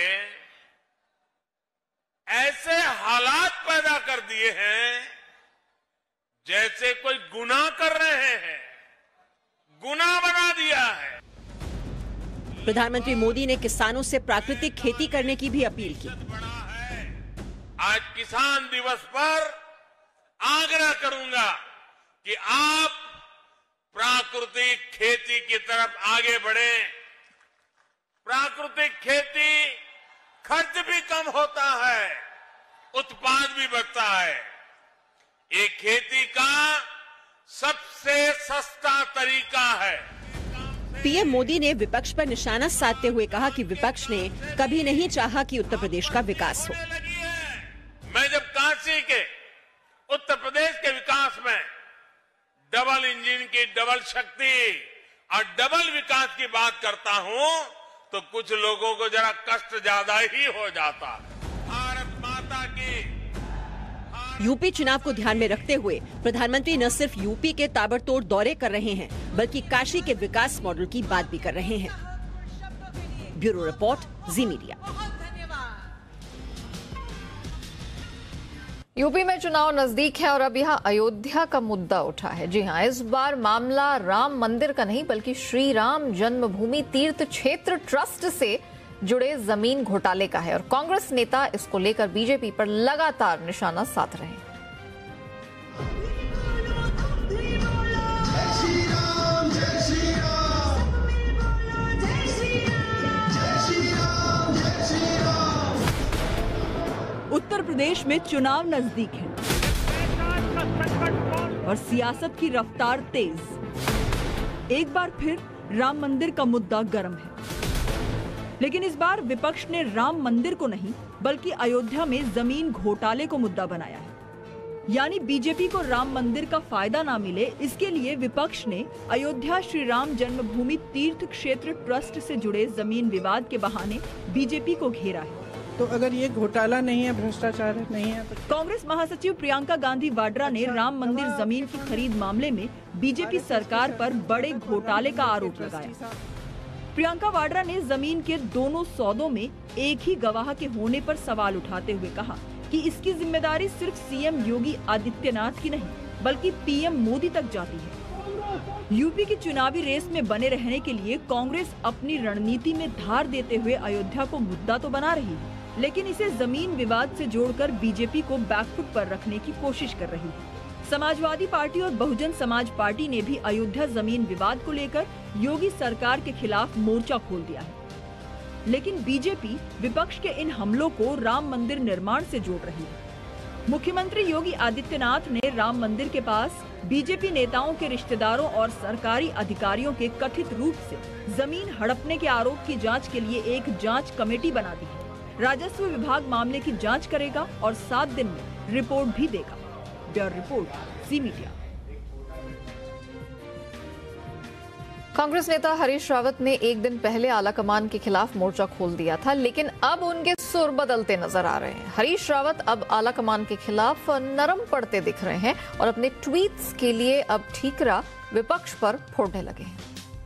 ऐसे हालात पैदा कर दिए हैं जैसे कोई गुनाह कर रहे हैं, गुनाह बना दिया है। प्रधानमंत्री मोदी ने किसानों से प्राकृतिक खेती करने की भी अपील की। आज किसान दिवस पर आग्रह करूंगा कि आप प्राकृतिक खेती की तरफ आगे बढ़ें। प्राकृतिक खेती खर्च भी कम होता है, उत्पाद भी बढ़ता है। ये खेती का सबसे सस्ता तरीका है। पीएम मोदी ने विपक्ष पर निशाना साधते हुए कहा कि विपक्ष ने कभी नहीं चाहा कि उत्तर प्रदेश का विकास हो। मैं जब काशी के उत्तर प्रदेश के विकास में डबल इंजन की डबल शक्ति और डबल विकास की बात करता हूं तो कुछ लोगों को जरा कष्ट ज्यादा ही हो जाता है। भारत माता की। यूपी चुनाव को ध्यान में रखते हुए प्रधानमंत्री न सिर्फ यूपी के ताबड़तोड़ दौरे कर रहे हैं बल्कि काशी के विकास मॉडल की बात भी कर रहे हैं। Bureau report, Zee Media. UP में चुनाव नजदीक है और अब यहां अयोध्या का मुद्दा उठा है। जी हां, इस बार मामला राम मंदिर का नहीं बल्कि श्री राम जन्मभूमि तीर्थ क्षेत्र ट्रस्ट से जुड़े जमीन घोटाले का है और कांग्रेस नेता इसको लेकर बीजेपी पर लगातार निशाना साध रहे हैं। उत्तर प्रदेश में चुनाव नजदीक है और सियासत की रफ्तार तेज। एक बार फिर राम मंदिर का मुद्दा गर्म है, लेकिन इस बार विपक्ष ने राम मंदिर को नहीं बल्कि अयोध्या में जमीन घोटाले को मुद्दा बनाया है। यानी बीजेपी को राम मंदिर का फायदा ना मिले, इसके लिए विपक्ष ने अयोध्या श्री राम जन्मभूमि तीर्थ क्षेत्र ट्रस्ट से जुड़े जमीन विवाद के बहाने बीजेपी को घेरा है। तो अगर ये घोटाला नहीं है, भ्रष्टाचार नहीं है तो कांग्रेस महासचिव प्रियंका गांधी वाड्रा ने राम मंदिर जमीन की खरीद मामले में बीजेपी सरकार पर बड़े घोटाले का आरोप लगाया। प्रियंका वाड्रा ने जमीन के दोनों सौदों में एक ही गवाह के होने पर सवाल उठाते हुए कहा कि इसकी जिम्मेदारी सिर्फ सीएम योगी आदित्यनाथ की नहीं बल्कि पीएम मोदी तक जाती है। यूपी की चुनावी रेस में बने रहने के लिए कांग्रेस अपनी रणनीति में धार देते हुए अयोध्या को मुद्दा तो बना रही है, लेकिन इसे जमीन विवाद से जोड़कर बीजेपी को बैकफुट पर रखने की कोशिश कर रही है। समाजवादी पार्टी और बहुजन समाज पार्टी ने भी अयोध्या जमीन विवाद को लेकर योगी सरकार के खिलाफ मोर्चा खोल दिया है, लेकिन बीजेपी विपक्ष के इन हमलों को राम मंदिर निर्माण से जोड़ रही है। मुख्यमंत्री योगी आदित्यनाथ ने राम मंदिर के पास बीजेपी नेताओं के रिश्तेदारों और सरकारी अधिकारियों के कथित रूप से जमीन हड़पने के आरोप की जांच के लिए एक जांच कमेटी बना दी है। राजस्व विभाग मामले की जांच करेगा और 7 दिन में रिपोर्ट भी देगा। Bureau report, Zee media. Congress नेता हरीश रावत ने एक दिन पहले आलाकमान के खिलाफ मोर्चा खोल दिया था, लेकिन अब उनके सुर बदलते नजर आ रहे हैं। हरीश रावत अब आलाकमान के खिलाफ नरम पड़ते दिख रहे हैं और अपने ट्वीट्स के लिए अब ठीकरा विपक्ष पर फोड़ने लगे हैं।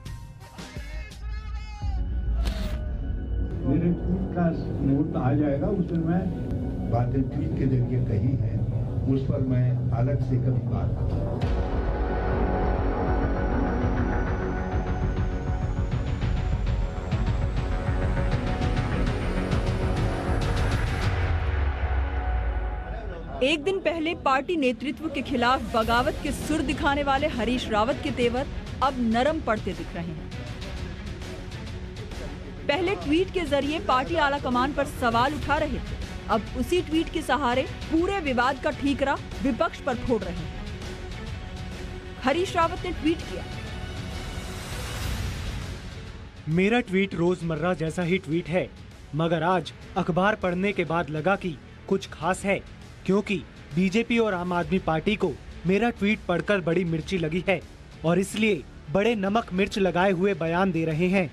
मेरे ट्वीट का नोट आ जाएगा, उसमें मैं बातें ट्वीट के जरिए कही हैं, उस पर मैं अलग से कभी बात करूंगा। एक दिन पहले पार्टी नेतृत्व के खिलाफ बगावत के सुर दिखाने वाले हरीश रावत के तेवर अब नरम पड़ते दिख रहे हैं। पहले ट्वीट के जरिए पार्टी आलाकमान पर सवाल उठा रहे थे, अब उसी ट्वीट के सहारे पूरे विवाद का ठीकरा विपक्ष पर फोड़ रहे हैं। हरीश रावत ने ट्वीट किया, मेरा ट्वीट रोजमर्रा जैसा ही ट्वीट है, मगर आज अखबार पढ़ने के बाद लगा कि कुछ खास है, क्योंकि बीजेपी और आम आदमी पार्टी को मेरा ट्वीट पढ़कर बड़ी मिर्ची लगी है और इसलिए बड़े नमक मिर्च लगाए हुए बयान दे रहे हैं।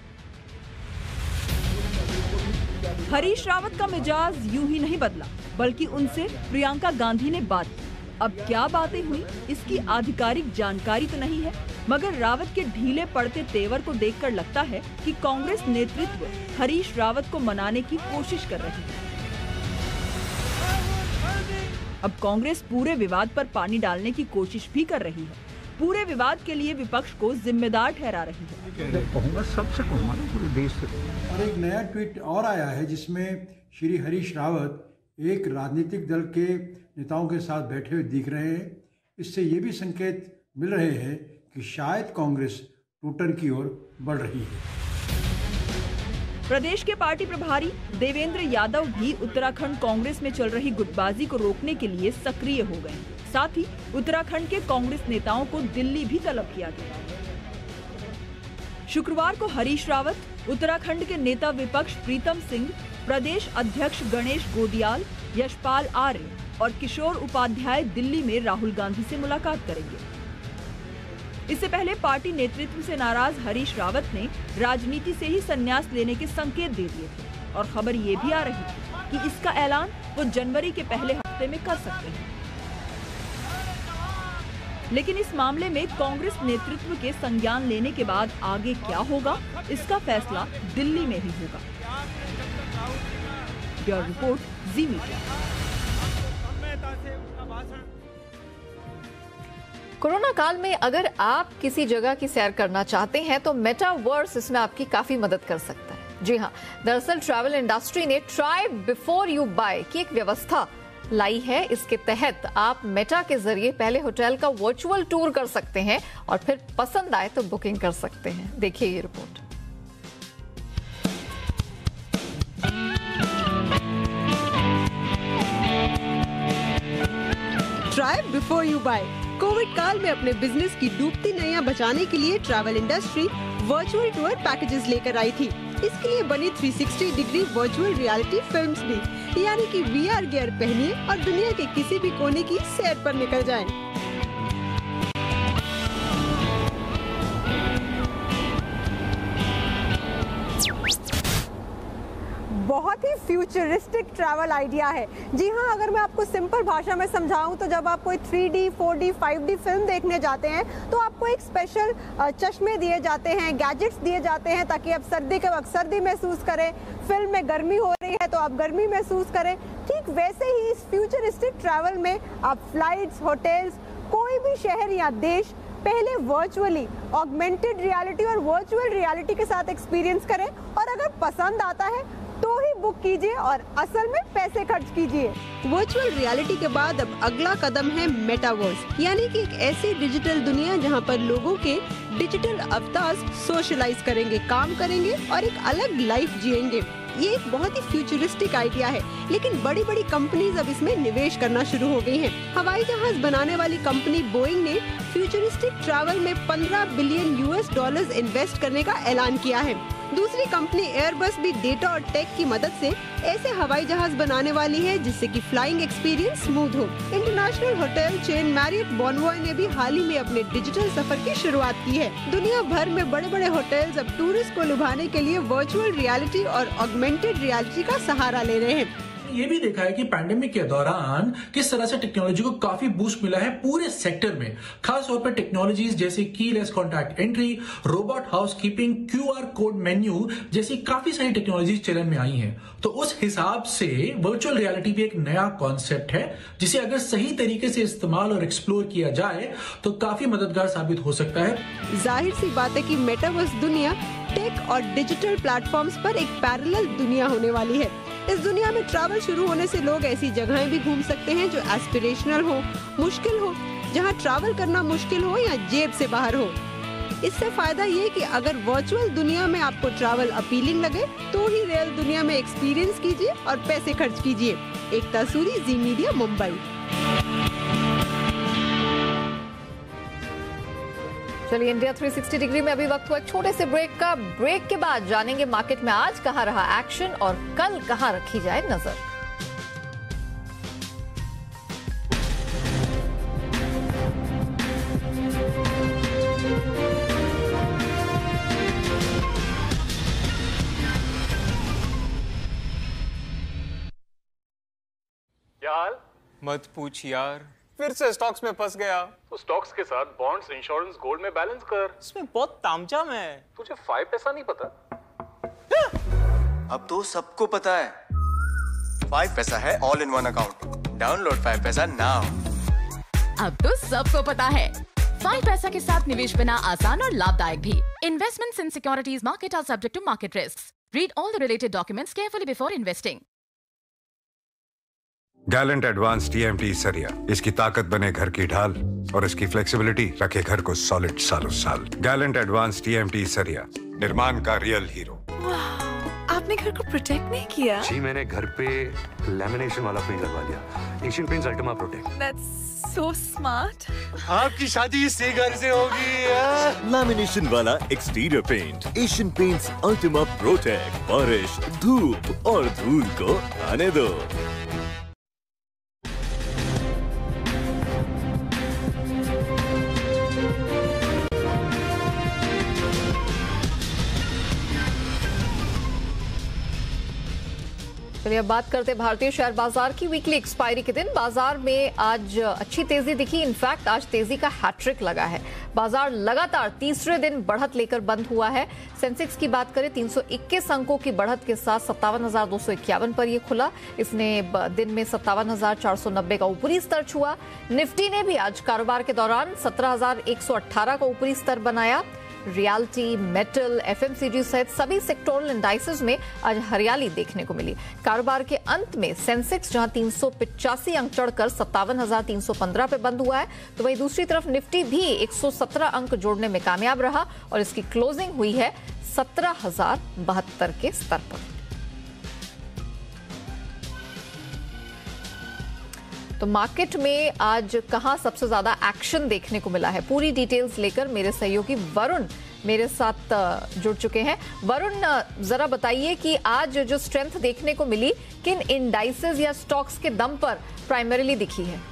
हरीश रावत का मिजाज यूं ही नहीं बदला, बल्कि उनसे प्रियंका गांधी ने बात की। अब क्या बातें हुई इसकी आधिकारिक जानकारी तो नहीं है, मगर रावत के ढीले पड़ते तेवर को देखकर लगता है कि कांग्रेस नेतृत्व हरीश रावत को मनाने की कोशिश कर रही है। अब कांग्रेस पूरे विवाद पर पानी डालने की कोशिश भी कर रही है। पूरे विवाद के लिए विपक्ष को जिम्मेदार ठहरा रही है। कहूँगा सबसे कहूँगा पूरे देश से। और एक नया ट्वीट और आया है जिसमें श्री हरीश रावत एक राजनीतिक दल के नेताओं के साथ बैठे हुए दिख रहे हैं। इससे ये भी संकेत मिल रहे हैं कि शायद कांग्रेस टूटन की ओर बढ़ रही है। प्रदेश के पार्टी प्रभारी देवेंद्र यादव भी उत्तराखंड कांग्रेस में चल रही गुटबाजी को रोकने के लिए सक्रिय हो गए। साथ ही उत्तराखंड के कांग्रेस नेताओं को दिल्ली भी तलब किया गया। शुक्रवार को हरीश रावत, उत्तराखंड के नेता विपक्ष प्रीतम सिंह, प्रदेश अध्यक्ष गणेश गोदियाल, यशपाल आर्य और किशोर उपाध्याय दिल्ली में राहुल गांधी से मुलाकात करेंगे। इससे पहले पार्टी नेतृत्व से नाराज हरीश रावत ने राजनीति से ही संन्यास लेने के संकेत दे दिए थे और खबर ये भी आ रही थी कि इसका ऐलान वो जनवरी के पहले हफ्ते में कर सकते हैं। लेकिन इस मामले में कांग्रेस नेतृत्व के संज्ञान लेने के बाद आगे क्या होगा, इसका फैसला दिल्ली में ही होगा। Bureau report, Zee media. Corona काल में अगर आप किसी जगह की सैर करना चाहते हैं तो मेटावर्स इसमें आपकी काफी मदद कर सकता है। जी हाँ, दरअसल ट्रैवल इंडस्ट्री ने ट्राई बिफोर यू बाय की एक व्यवस्था लाई है। इसके तहत आप मेटा के जरिए पहले होटल का वर्चुअल टूर कर सकते हैं और फिर पसंद आए तो बुकिंग कर सकते हैं। देखिए ये report. Try before you buy. Covid काल में अपने बिजनेस की डूबती नैया बचाने के लिए travel industry virtual tour packages लेकर आई थी। इसके लिए बनी 360 डिग्री वर्चुअल रियलिटी फिल्म्स भी, यानी कि VR गियर पहनिए और दुनिया के किसी भी कोने की सैर पर निकल जाएं। बहुत ही फ्यूचरिस्टिक ट्रैवल आइडिया है। जी हाँ, अगर मैं आपको सिंपल भाषा में समझाऊं तो जब आप कोई 3D, 4D, 5D फिल्म देखने जाते हैं तो आपको एक स्पेशल चश्मे दिए जाते हैं, गैजेट्स दिए जाते हैं ताकि आप सर्दी के वक्त सर्दी महसूस करें, फिल्म में गर्मी हो रही है तो आप गर्मी महसूस करें। ठीक वैसे ही इस फ्यूचरिस्टिक ट्रैवल में आप फ्लाइट्स, होटल्स, कोई भी शहर या देश पहले वर्चुअली ऑगमेंटेड रियलिटी और वर्चुअल रियलिटी के साथ एक्सपीरियंस करें और अगर पसंद आता है तो ही बुक कीजिए और असल में पैसे खर्च कीजिए। वर्चुअल रियलिटी के बाद अब अगला कदम है मेटावर्स, यानी कि एक ऐसी डिजिटल दुनिया जहां पर लोगों के डिजिटल अवतार सोशलाइज करेंगे, काम करेंगे और एक अलग लाइफ जिएंगे। ये एक बहुत ही फ्यूचरिस्टिक आइडिया है, लेकिन बड़ी बड़ी कंपनीज अब इसमें निवेश करना शुरू हो गई हैं। हवाई जहाज बनाने वाली कंपनी बोइंग ने फ्यूचरिस्टिक ट्रैवल में $15 बिलियन इन्वेस्ट करने का ऐलान किया है। दूसरी कंपनी एयरबस भी डेटा और टेक की मदद से ऐसे हवाई जहाज बनाने वाली है जिससे कि फ्लाइंग एक्सपीरियंस स्मूथ हो। International hotel chain Marriott Bonvoy ने भी हाल ही में अपने डिजिटल सफर की शुरुआत की है। दुनिया भर में बड़े बड़े होटल्स अब टूरिस्ट को लुभाने के लिए वर्चुअल रियलिटी और ऑगमेंटेड रियलिटी का सहारा ले रहे हैं। ये भी देखा है कि पैंडेमिक के दौरान किस तरह से टेक्नोलॉजी को काफी बूस्ट मिला है पूरे सेक्टर में। खास तौर पर टेक्नोलॉजीज जैसे keyless contact entry, robot housekeeping, QR code menu जैसी काफी सारी टेक्नोलॉजीज चलन में आई हैं। तो उस हिसाब से वर्चुअल रियलिटी भी एक नया कॉन्सेप्ट है जिसे अगर सही तरीके से इस्तेमाल और एक्सप्लोर किया जाए तो काफी मददगार साबित हो सकता है। जाहिर सी बात है कि मेटावर्स दुनिया टेक और डिजिटल प्लेटफॉर्म्स पर एक पैरेलल दुनिया होने वाली है। इस दुनिया में ट्रैवल शुरू होने से लोग ऐसी जगहें भी घूम सकते हैं जो एस्पिरेशनल हो, मुश्किल हो, जहां ट्रैवल करना मुश्किल हो या जेब से बाहर हो। इससे फायदा ये कि अगर वर्चुअल दुनिया में आपको ट्रैवल अपीलिंग लगे तो ही रियल दुनिया में एक्सपीरियंस कीजिए और पैसे खर्च कीजिए। एकता सूरी, जी मीडिया, मुंबई। चलिए, इंडिया 360 डिग्री में अभी वक्त हुआ एक छोटे से ब्रेक का। ब्रेक के बाद जानेंगे मार्केट में आज कहां रहा एक्शन और कल कहां रखी जाए नजर। यार मत पूछ यार, फिर से स्टॉक्स में फंस गया। तो स्टॉक्स के साथ बॉन्ड्स, इंश्योरेंस, गोल्ड में बैलेंस कर। इसमें बहुत तामझाम है। तुझे 5 पैसा नहीं पता? अब तो सबको पता है। 5 पैसा है all in one account. Download 5 Paisa now. अब तो सबको पता है 5 पैसा के साथ निवेश बिना आसान और लाभदायक भी। Investments in securities market are subject to market risks. Read all the related documents carefully before investing. Gallant advance TMT सरिया, इसकी ताकत बने घर की ढाल और इसकी फ्लेक्सिबिलिटी रखे घर को सॉलिड सालों साल। गैलेंट एडवांस TMT सरिया, निर्माण का रियल हीरो। आपने घर को प्रोटेक्ट नहीं किया? जी, मैंने घर पे लैमिनेशन वाला पेंट लगवा दिया, Asian Paints Ultima Protect. That's so smart. आपकी शादी इसी घर से होगी। लैमिनेशन वाला exterior paint, Asian Paints Ultima Protect. बारिश, धूप और धूल को आने दो। चलिए, अब बात करते हैं भारतीय शेयर बाजार की। वीकली एक्सपायरी के दिन बाजार में आज अच्छी तेजी दिखी। इनफैक्ट आज तेजी का हैट्रिक लगा है। बाजार लगातार तीसरे दिन बढ़त लेकर बंद हुआ है। सेंसेक्स की बात करें 321 अंकों की बढ़त के साथ 57,251 पर यह खुला। इसने दिन में 57,490 का ऊपरी स्तर छुआ। निफ्टी ने भी आज कारोबार के दौरान 17,118 का ऊपरी स्तर बनाया। रियल्टी, मेटल, FMCG सहित सभी सेक्टोरल इंडाइसेस में आज हरियाली देखने को मिली। कारोबार के अंत में सेंसेक्स जहां 385 अंक चढ़कर 57,315 पे बंद हुआ है, तो वहीं दूसरी तरफ निफ्टी भी 117 अंक जोड़ने में कामयाब रहा और इसकी क्लोजिंग हुई है 17,072 के स्तर पर। तो मार्केट में आज कहां सबसे ज्यादा एक्शन देखने को मिला है, पूरी डिटेल्स लेकर मेरे सहयोगी वरुण मेरे साथ जुड़ चुके हैं। वरुण, जरा बताइए कि आज जो स्ट्रेंथ देखने को मिली किन इंडाइसेस या स्टॉक्स के दम पर प्राइमरीली दिखी है?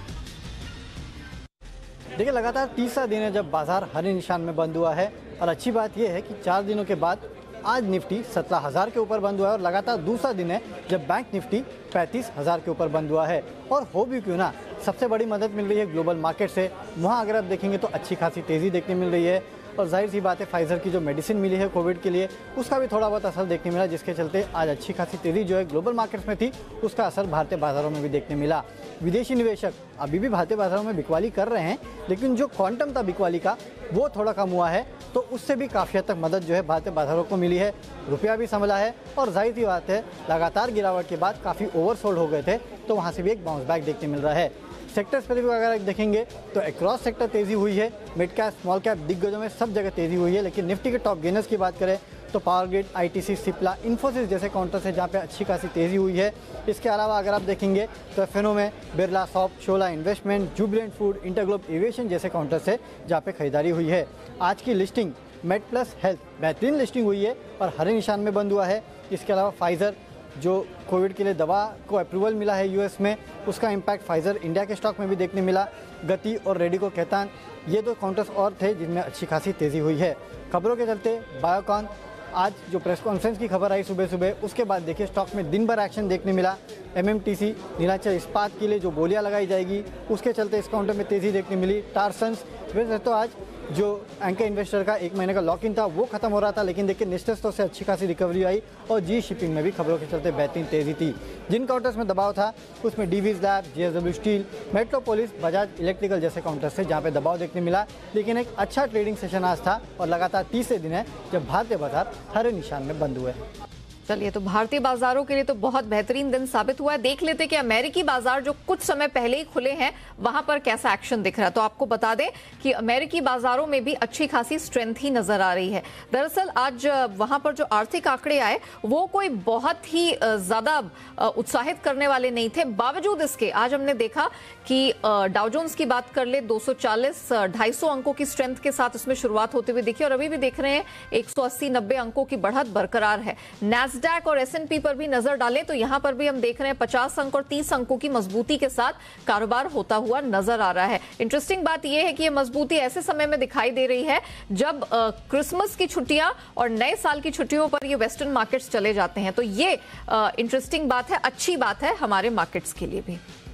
देखिए, लगातार तीसरा दिन है जब बाजार हरे निशान में बंद हुआ है और अच्छी बात यह है कि 4 दिनों के बाद आज निफ्टी 17,000 के ऊपर बंद हुआ है और लगातार दूसरा दिन है जब बैंक निफ्टी 35,000 के ऊपर बंद हुआ है। और हो भी क्यों ना, सबसे बड़ी मदद मिल रही है ग्लोबल मार्केट से। वहाँ अगर आप देखेंगे तो अच्छी खासी तेज़ी देखने मिल रही है और जाहिर सी बात है फाइजर की जो मेडिसिन मिली है कोविड के लिए उसका भी थोड़ा बहुत असर देखने मिला, जिसके चलते आज अच्छी खासी तेज़ी जो है ग्लोबल मार्केट्स में थी उसका असर भारतीय बाजारों में भी देखने मिला। विदेशी निवेशक अभी भी भारतीय बाजारों में बिकवाली कर रहे हैं, लेकिन जो क्वांटम था बिकवाली का वो थोड़ा कम हुआ है, तो उससे भी काफ़ी हद तक मदद जो है भारतीय बाजारों को मिली है। रुपया भी संभला है और जाहिर सी बात है लगातार गिरावट के बाद काफ़ी ओवरसोल्ड हो गए थे, तो वहाँ से भी एक बाउंस बैक देखने मिल रहा है। सेक्टर स्पेसिफिक अगर देखेंगे तो अक्रॉस सेक्टर तेज़ी हुई है। मिड कैप, स्मॉल कैप, दिग्गजों में सब जगह तेज़ी हुई है। लेकिन निफ्टी के टॉप गेनर्स की बात करें तो Power Grid, ITC, Cipla, Infosys जैसे काउंटर्स है जहाँ पे अच्छी खासी तेज़ी हुई है। इसके अलावा अगर आप देखेंगे तो FNO में Birla Soft, Chola Investment, Jubilant Food, InterGlobe Aviation जैसे काउंटर्स है जहाँ पे खरीदारी हुई है। आज की लिस्टिंग मेड प्लस हेल्थ बेहतरीन लिस्टिंग हुई है और हरे निशान में बंद हुआ है। इसके अलावा फाइजर जो कोविड के लिए दवा को अप्रूवल मिला है US में, उसका इम्पैक्ट फाइजर इंडिया के स्टॉक में भी देखने मिला। गति और रेडिको कहतान ये 2 काउंटर्स और थे जिनमें अच्छी खासी तेज़ी हुई है। खबरों के चलते बायोकॉन आज जो प्रेस कॉन्फ्रेंस की खबर आई सुबह सुबह, उसके बाद देखिए स्टॉक में दिन भर एक्शन देखने मिला। MMTC नीलाचल इस्पात के लिए जो बोलियां लगाई जाएगी उसके चलते इस काउंटर में तेज़ी देखने मिली। टारसन्स वैसे तो आज जो एंकर इन्वेस्टर का 1 महीने का लॉक इन था वो खत्म हो रहा था, लेकिन देखिए निश्चित से अच्छी खासी रिकवरी आई और जी शिपिंग में भी खबरों के चलते बेहतरीन तेज़ी थी। जिन काउंटर्स में दबाव था उसमें Divi's lab, JSW steel, Metropolis, Bajaj electrical जैसे काउंटर्स थे जहाँ पे दबाव देखने मिला। लेकिन एक अच्छा ट्रेडिंग सेशन आज था और लगातार तीसरे दिन है जब भारतीय बाजार हरे निशान में बंद हुए। चलिए, तो भारतीय बाजारों के लिए तो बहुत बेहतरीन दिन साबित हुआ है। देख लेते कि अमेरिकी बाजार जो कुछ समय पहले ही खुले हैं वहां पर कैसा एक्शन दिख रहा है। तो आपको बता दें कि अमेरिकी बाजारों में भी अच्छी खासी स्ट्रेंथ ही नजर आ रही है। दरअसल आज वहां पर जो आर्थिक आंकड़े आए वो कोई बहुत ही ज्यादा उत्साहित करने वाले नहीं थे। बावजूद इसके आज हमने देखा कि डाउ जोन्स की बात कर ले 240-250 अंकों की स्ट्रेंथ के साथ उसमें शुरुआत होते हुए दिखी और अभी भी देख रहे हैं 180-90 अंकों की बढ़त बरकरार है। नैस्डैक और S&P पर भी नजर डालें तो यहां पर भी हम देख रहे हैं 50 अंक और 30 अंकों की मजबूती के साथ कारोबार होता हुआ नजर आ रहा है। इंटरेस्टिंग बात यह है कि यह मजबूती ऐसे समय में दिखाई दे रही है जब क्रिसमस की छुट्टियां और नए साल की छुट्टियों पर ये वेस्टर्न मार्केट्स चले जाते हैं। तो ये इंटरेस्टिंग बात है, अच्छी बात है हमारे मार्केट्स के लिए भी।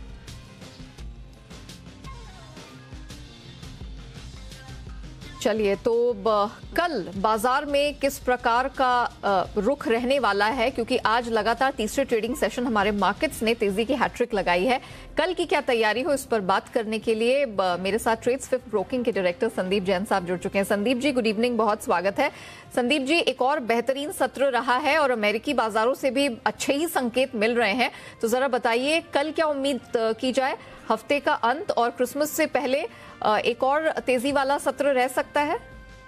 चलिए, तो कल बाजार में किस प्रकार का रुख रहने वाला है, क्योंकि आज लगातार तीसरे ट्रेडिंग सेशन हमारे मार्केट्स ने तेजी की हैट्रिक लगाई है। कल की क्या तैयारी हो, इस पर बात करने के लिए मेरे साथ ट्रेड्स फिफ्थ ब्रोकिंग के डायरेक्टर संदीप जैन साहब जुड़ चुके हैं। संदीप जी, गुड इवनिंग, बहुत स्वागत है। संदीप जी, एक और बेहतरीन सत्र रहा है और अमेरिकी बाजारों से भी अच्छे ही संकेत मिल रहे हैं, तो जरा बताइए कल क्या उम्मीद की जाए? हफ्ते का अंत और क्रिसमस से पहले एक और तेजी वाला सत्र रह सकता है?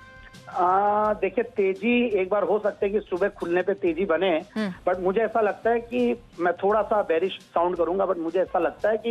देखिए, तेजी एक बार हो सकता है कि सुबह खुलने पे तेजी बने, बट मुझे ऐसा लगता है कि मैं थोड़ा सा बेरिश साउंड करूंगा, बट मुझे ऐसा लगता है कि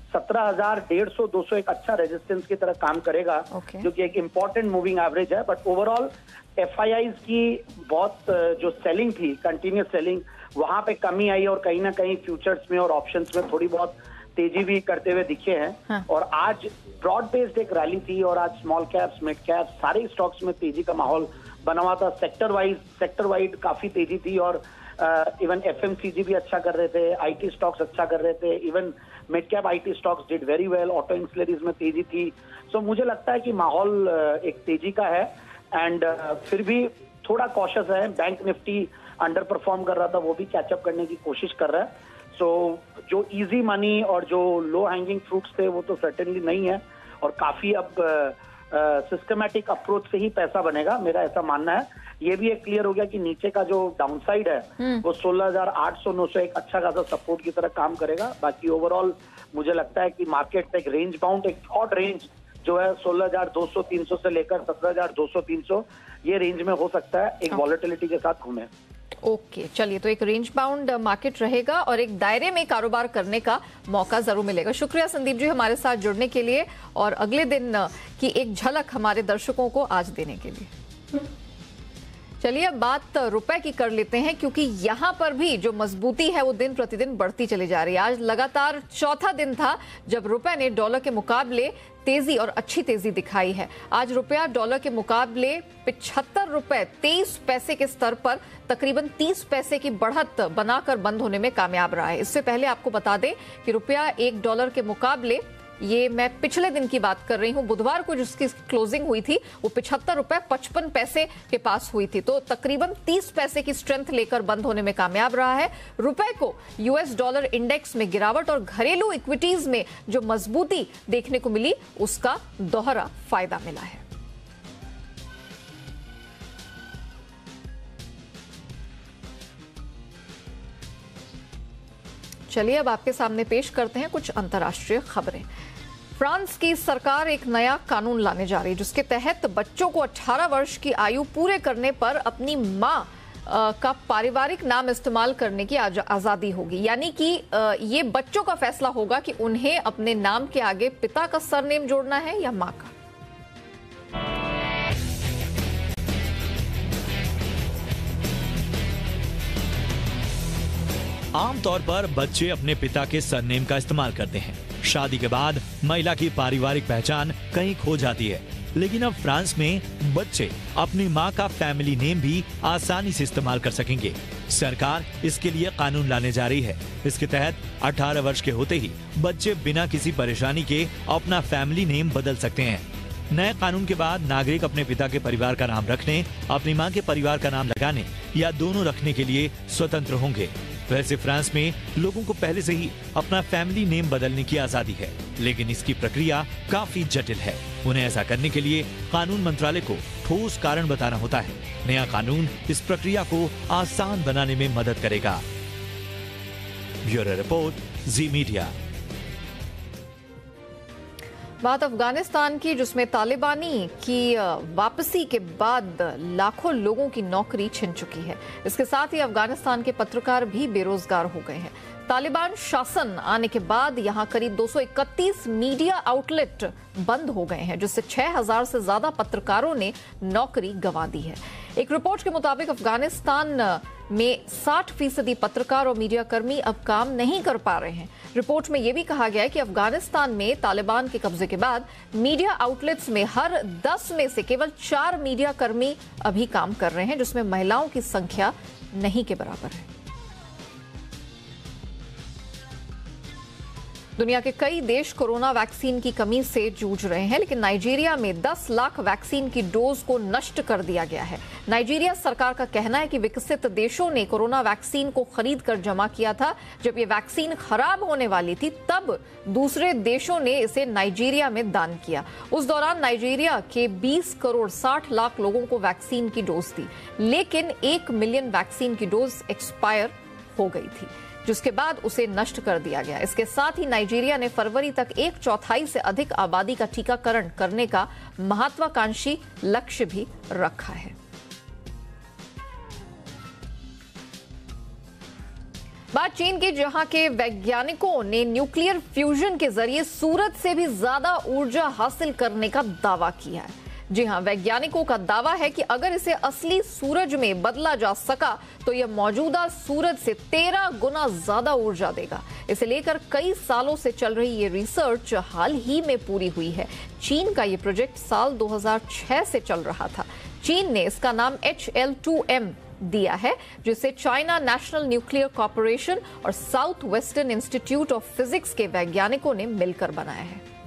17,150-200 एक अच्छा रेजिस्टेंस की तरह काम करेगा, जो कि एक इम्पोर्टेंट मूविंग एवरेज है। बट ओवरऑल FIIs की बहुत जो सेलिंग थी, कंटिन्यूस सेलिंग, वहां पे कमी आई और कहीं ना कहीं फ्यूचर्स में और ऑप्शंस में थोड़ी बहुत तेजी भी करते हुए दिखे हैं। हाँ। और आज ब्रॉड बेस्ड एक रैली थी और आज स्मॉल कैप्स, मिड कैप्स, सारे स्टॉक्स में तेजी का माहौल बना हुआ था। सेक्टर वाइड काफी तेजी थी और इवन FMCG भी अच्छा कर रहे थे, IT स्टॉक्स अच्छा कर रहे थे, even mid cap IT stocks did very well, auto ancillaries में तेजी थी। सो मुझे लगता है कि माहौल एक तेजी का है एंड फिर भी थोड़ा कॉशियस है। बैंक निफ्टी अंडर परफॉर्म कर रहा था, वो भी कैचअप करने की कोशिश कर रहा है। सो जो इजी मनी और जो लो हैंगिंग फ्रूट्स थे वो तो सर्टेनली नहीं है और काफी अब सिस्टमैटिक अप्रोच से ही पैसा बनेगा, मेरा ऐसा मानना है। ये भी एक क्लियर हो गया कि नीचे का जो डाउनसाइड है वो 16,800-900 एक अच्छा खासा सपोर्ट की तरह काम करेगा। बाकी ओवरऑल मुझे लगता है कि मार्केट एक रेंज बाउंड, एक शॉर्ट रेंज जो है 16,200-300 से लेकर 17,200-300 ये रेंज में हो सकता है, एक वॉलेटिलिटी के साथ घूमे। ओके, चलिए, तो एक रेंज बाउंड मार्केट रहेगा और एक दायरे में कारोबार करने का मौका जरूर मिलेगा। शुक्रिया संदीप जी हमारे साथ जुड़ने के लिए और अगले दिन की एक झलक हमारे दर्शकों को आज देने के लिए। चलिए, अब बात रुपए की कर लेते हैं, क्योंकि यहां पर भी जो मजबूती है वो दिन प्रतिदिन बढ़ती चली जा रही है। आज लगातार चौथा दिन था जब रुपए ने डॉलर के मुकाबले तेजी और अच्छी तेजी दिखाई है। आज रुपया डॉलर के मुकाबले 75 रुपए 23 पैसे के स्तर पर तकरीबन 30 पैसे की बढ़त बनाकर बंद होने में कामयाब रहा है। इससे पहले आपको बता दें कि रुपया $1 के मुकाबले, ये मैं पिछले दिन की बात कर रही हूं, बुधवार को जिसकी क्लोजिंग हुई थी वो 75 रुपए 55 पैसे के पास हुई थी, तो तकरीबन 30 पैसे की स्ट्रेंथ लेकर बंद होने में कामयाब रहा है। रुपए को US डॉलर इंडेक्स में गिरावट और घरेलू इक्विटीज में जो मजबूती देखने को मिली उसका दोहरा फायदा मिला है। चलिए, अब आपके सामने पेश करते हैं कुछ अंतर्राष्ट्रीय खबरें। फ्रांस की सरकार एक नया कानून लाने जा रही है जिसके तहत बच्चों को 18 वर्ष की आयु पूरे करने पर अपनी मां का पारिवारिक नाम इस्तेमाल करने की आजादी होगी। यानी कि ये बच्चों का फैसला होगा कि उन्हें अपने नाम के आगे पिता का सरनेम जोड़ना है या मां का। आमतौर पर बच्चे अपने पिता के सरनेम का इस्तेमाल करते हैं। शादी के बाद महिला की पारिवारिक पहचान कहीं खो जाती है, लेकिन अब फ्रांस में बच्चे अपनी मां का फैमिली नेम भी आसानी से इस्तेमाल कर सकेंगे। सरकार इसके लिए कानून लाने जा रही है। इसके तहत 18 वर्ष के होते ही बच्चे बिना किसी परेशानी के अपना फैमिली नेम बदल सकते हैं। नए कानून के बाद नागरिक अपने पिता के परिवार का नाम रखने, अपनी मां के परिवार का नाम लगाने या दोनों रखने के लिए स्वतंत्र होंगे। वैसे फ्रांस में लोगों को पहले से ही अपना फैमिली नेम बदलने की आजादी है, लेकिन इसकी प्रक्रिया काफी जटिल है। उन्हें ऐसा करने के लिए कानून मंत्रालय को ठोस कारण बताना होता है। नया कानून इस प्रक्रिया को आसान बनाने में मदद करेगा। Bureau report, Zee media. बात अफगानिस्तान की, जिसमें तालिबानी की वापसी के बाद लाखों लोगों की नौकरी छिन चुकी है। इसके साथ ही अफगानिस्तान के पत्रकार भी बेरोजगार हो गए हैं। तालिबान शासन आने के बाद यहां करीब 231 मीडिया आउटलेट बंद हो गए हैं, जिससे 6000 से ज्यादा पत्रकारों ने नौकरी गंवा दी है। एक रिपोर्ट के मुताबिक अफगानिस्तान में 60% पत्रकार और मीडिया कर्मी अब काम नहीं कर पा रहे हैं। रिपोर्ट में यह भी कहा गया है कि अफगानिस्तान में तालिबान के कब्जे के बाद मीडिया आउटलेट्स में हर 10 में से केवल 4 मीडिया कर्मी अभी काम कर रहे हैं, जिसमें महिलाओं की संख्या नहीं के बराबर है। दुनिया के कई देश कोरोना वैक्सीन की कमी से जूझ रहे हैं, लेकिन नाइजीरिया में 10 लाख वैक्सीन की डोज को नष्ट कर दिया गया है। नाइजीरिया सरकार का कहना है कि विकसित देशों ने कोरोना वैक्सीन को खरीद कर जमा किया था। जब ये वैक्सीन खराब होने वाली थी, तब दूसरे देशों ने इसे नाइजीरिया में दान किया। उस दौरान नाइजीरिया के 20 करोड़ 60 लाख लोगों को वैक्सीन की डोज दी, लेकिन 1 मिलियन वैक्सीन की डोज एक्सपायर हो गई थी, जिसके बाद उसे नष्ट कर दिया गया। इसके साथ ही नाइजीरिया ने फरवरी तक 1/4 से अधिक आबादी का टीकाकरण करने का महत्वाकांक्षी लक्ष्य भी रखा है। बात चीन की, जहां के वैज्ञानिकों ने न्यूक्लियर फ्यूजन के जरिए सूरज से भी ज्यादा ऊर्जा हासिल करने का दावा किया है। जी हां, वैज्ञानिकों का दावा है कि अगर इसे असली सूरज में बदला जा सका तो यह मौजूदा सूरज से 13 गुना ज्यादा ऊर्जा देगा। इसे लेकर कई सालों से चल रही ये रिसर्च हाल ही में पूरी हुई है। चीन का ये प्रोजेक्ट साल 2006 से चल रहा था। चीन ने इसका नाम HL2M दिया है, जिसे चाइना नेशनल न्यूक्लियर कॉर्पोरेशन और South Western Institute of Physics के वैज्ञानिकों ने मिलकर बनाया है।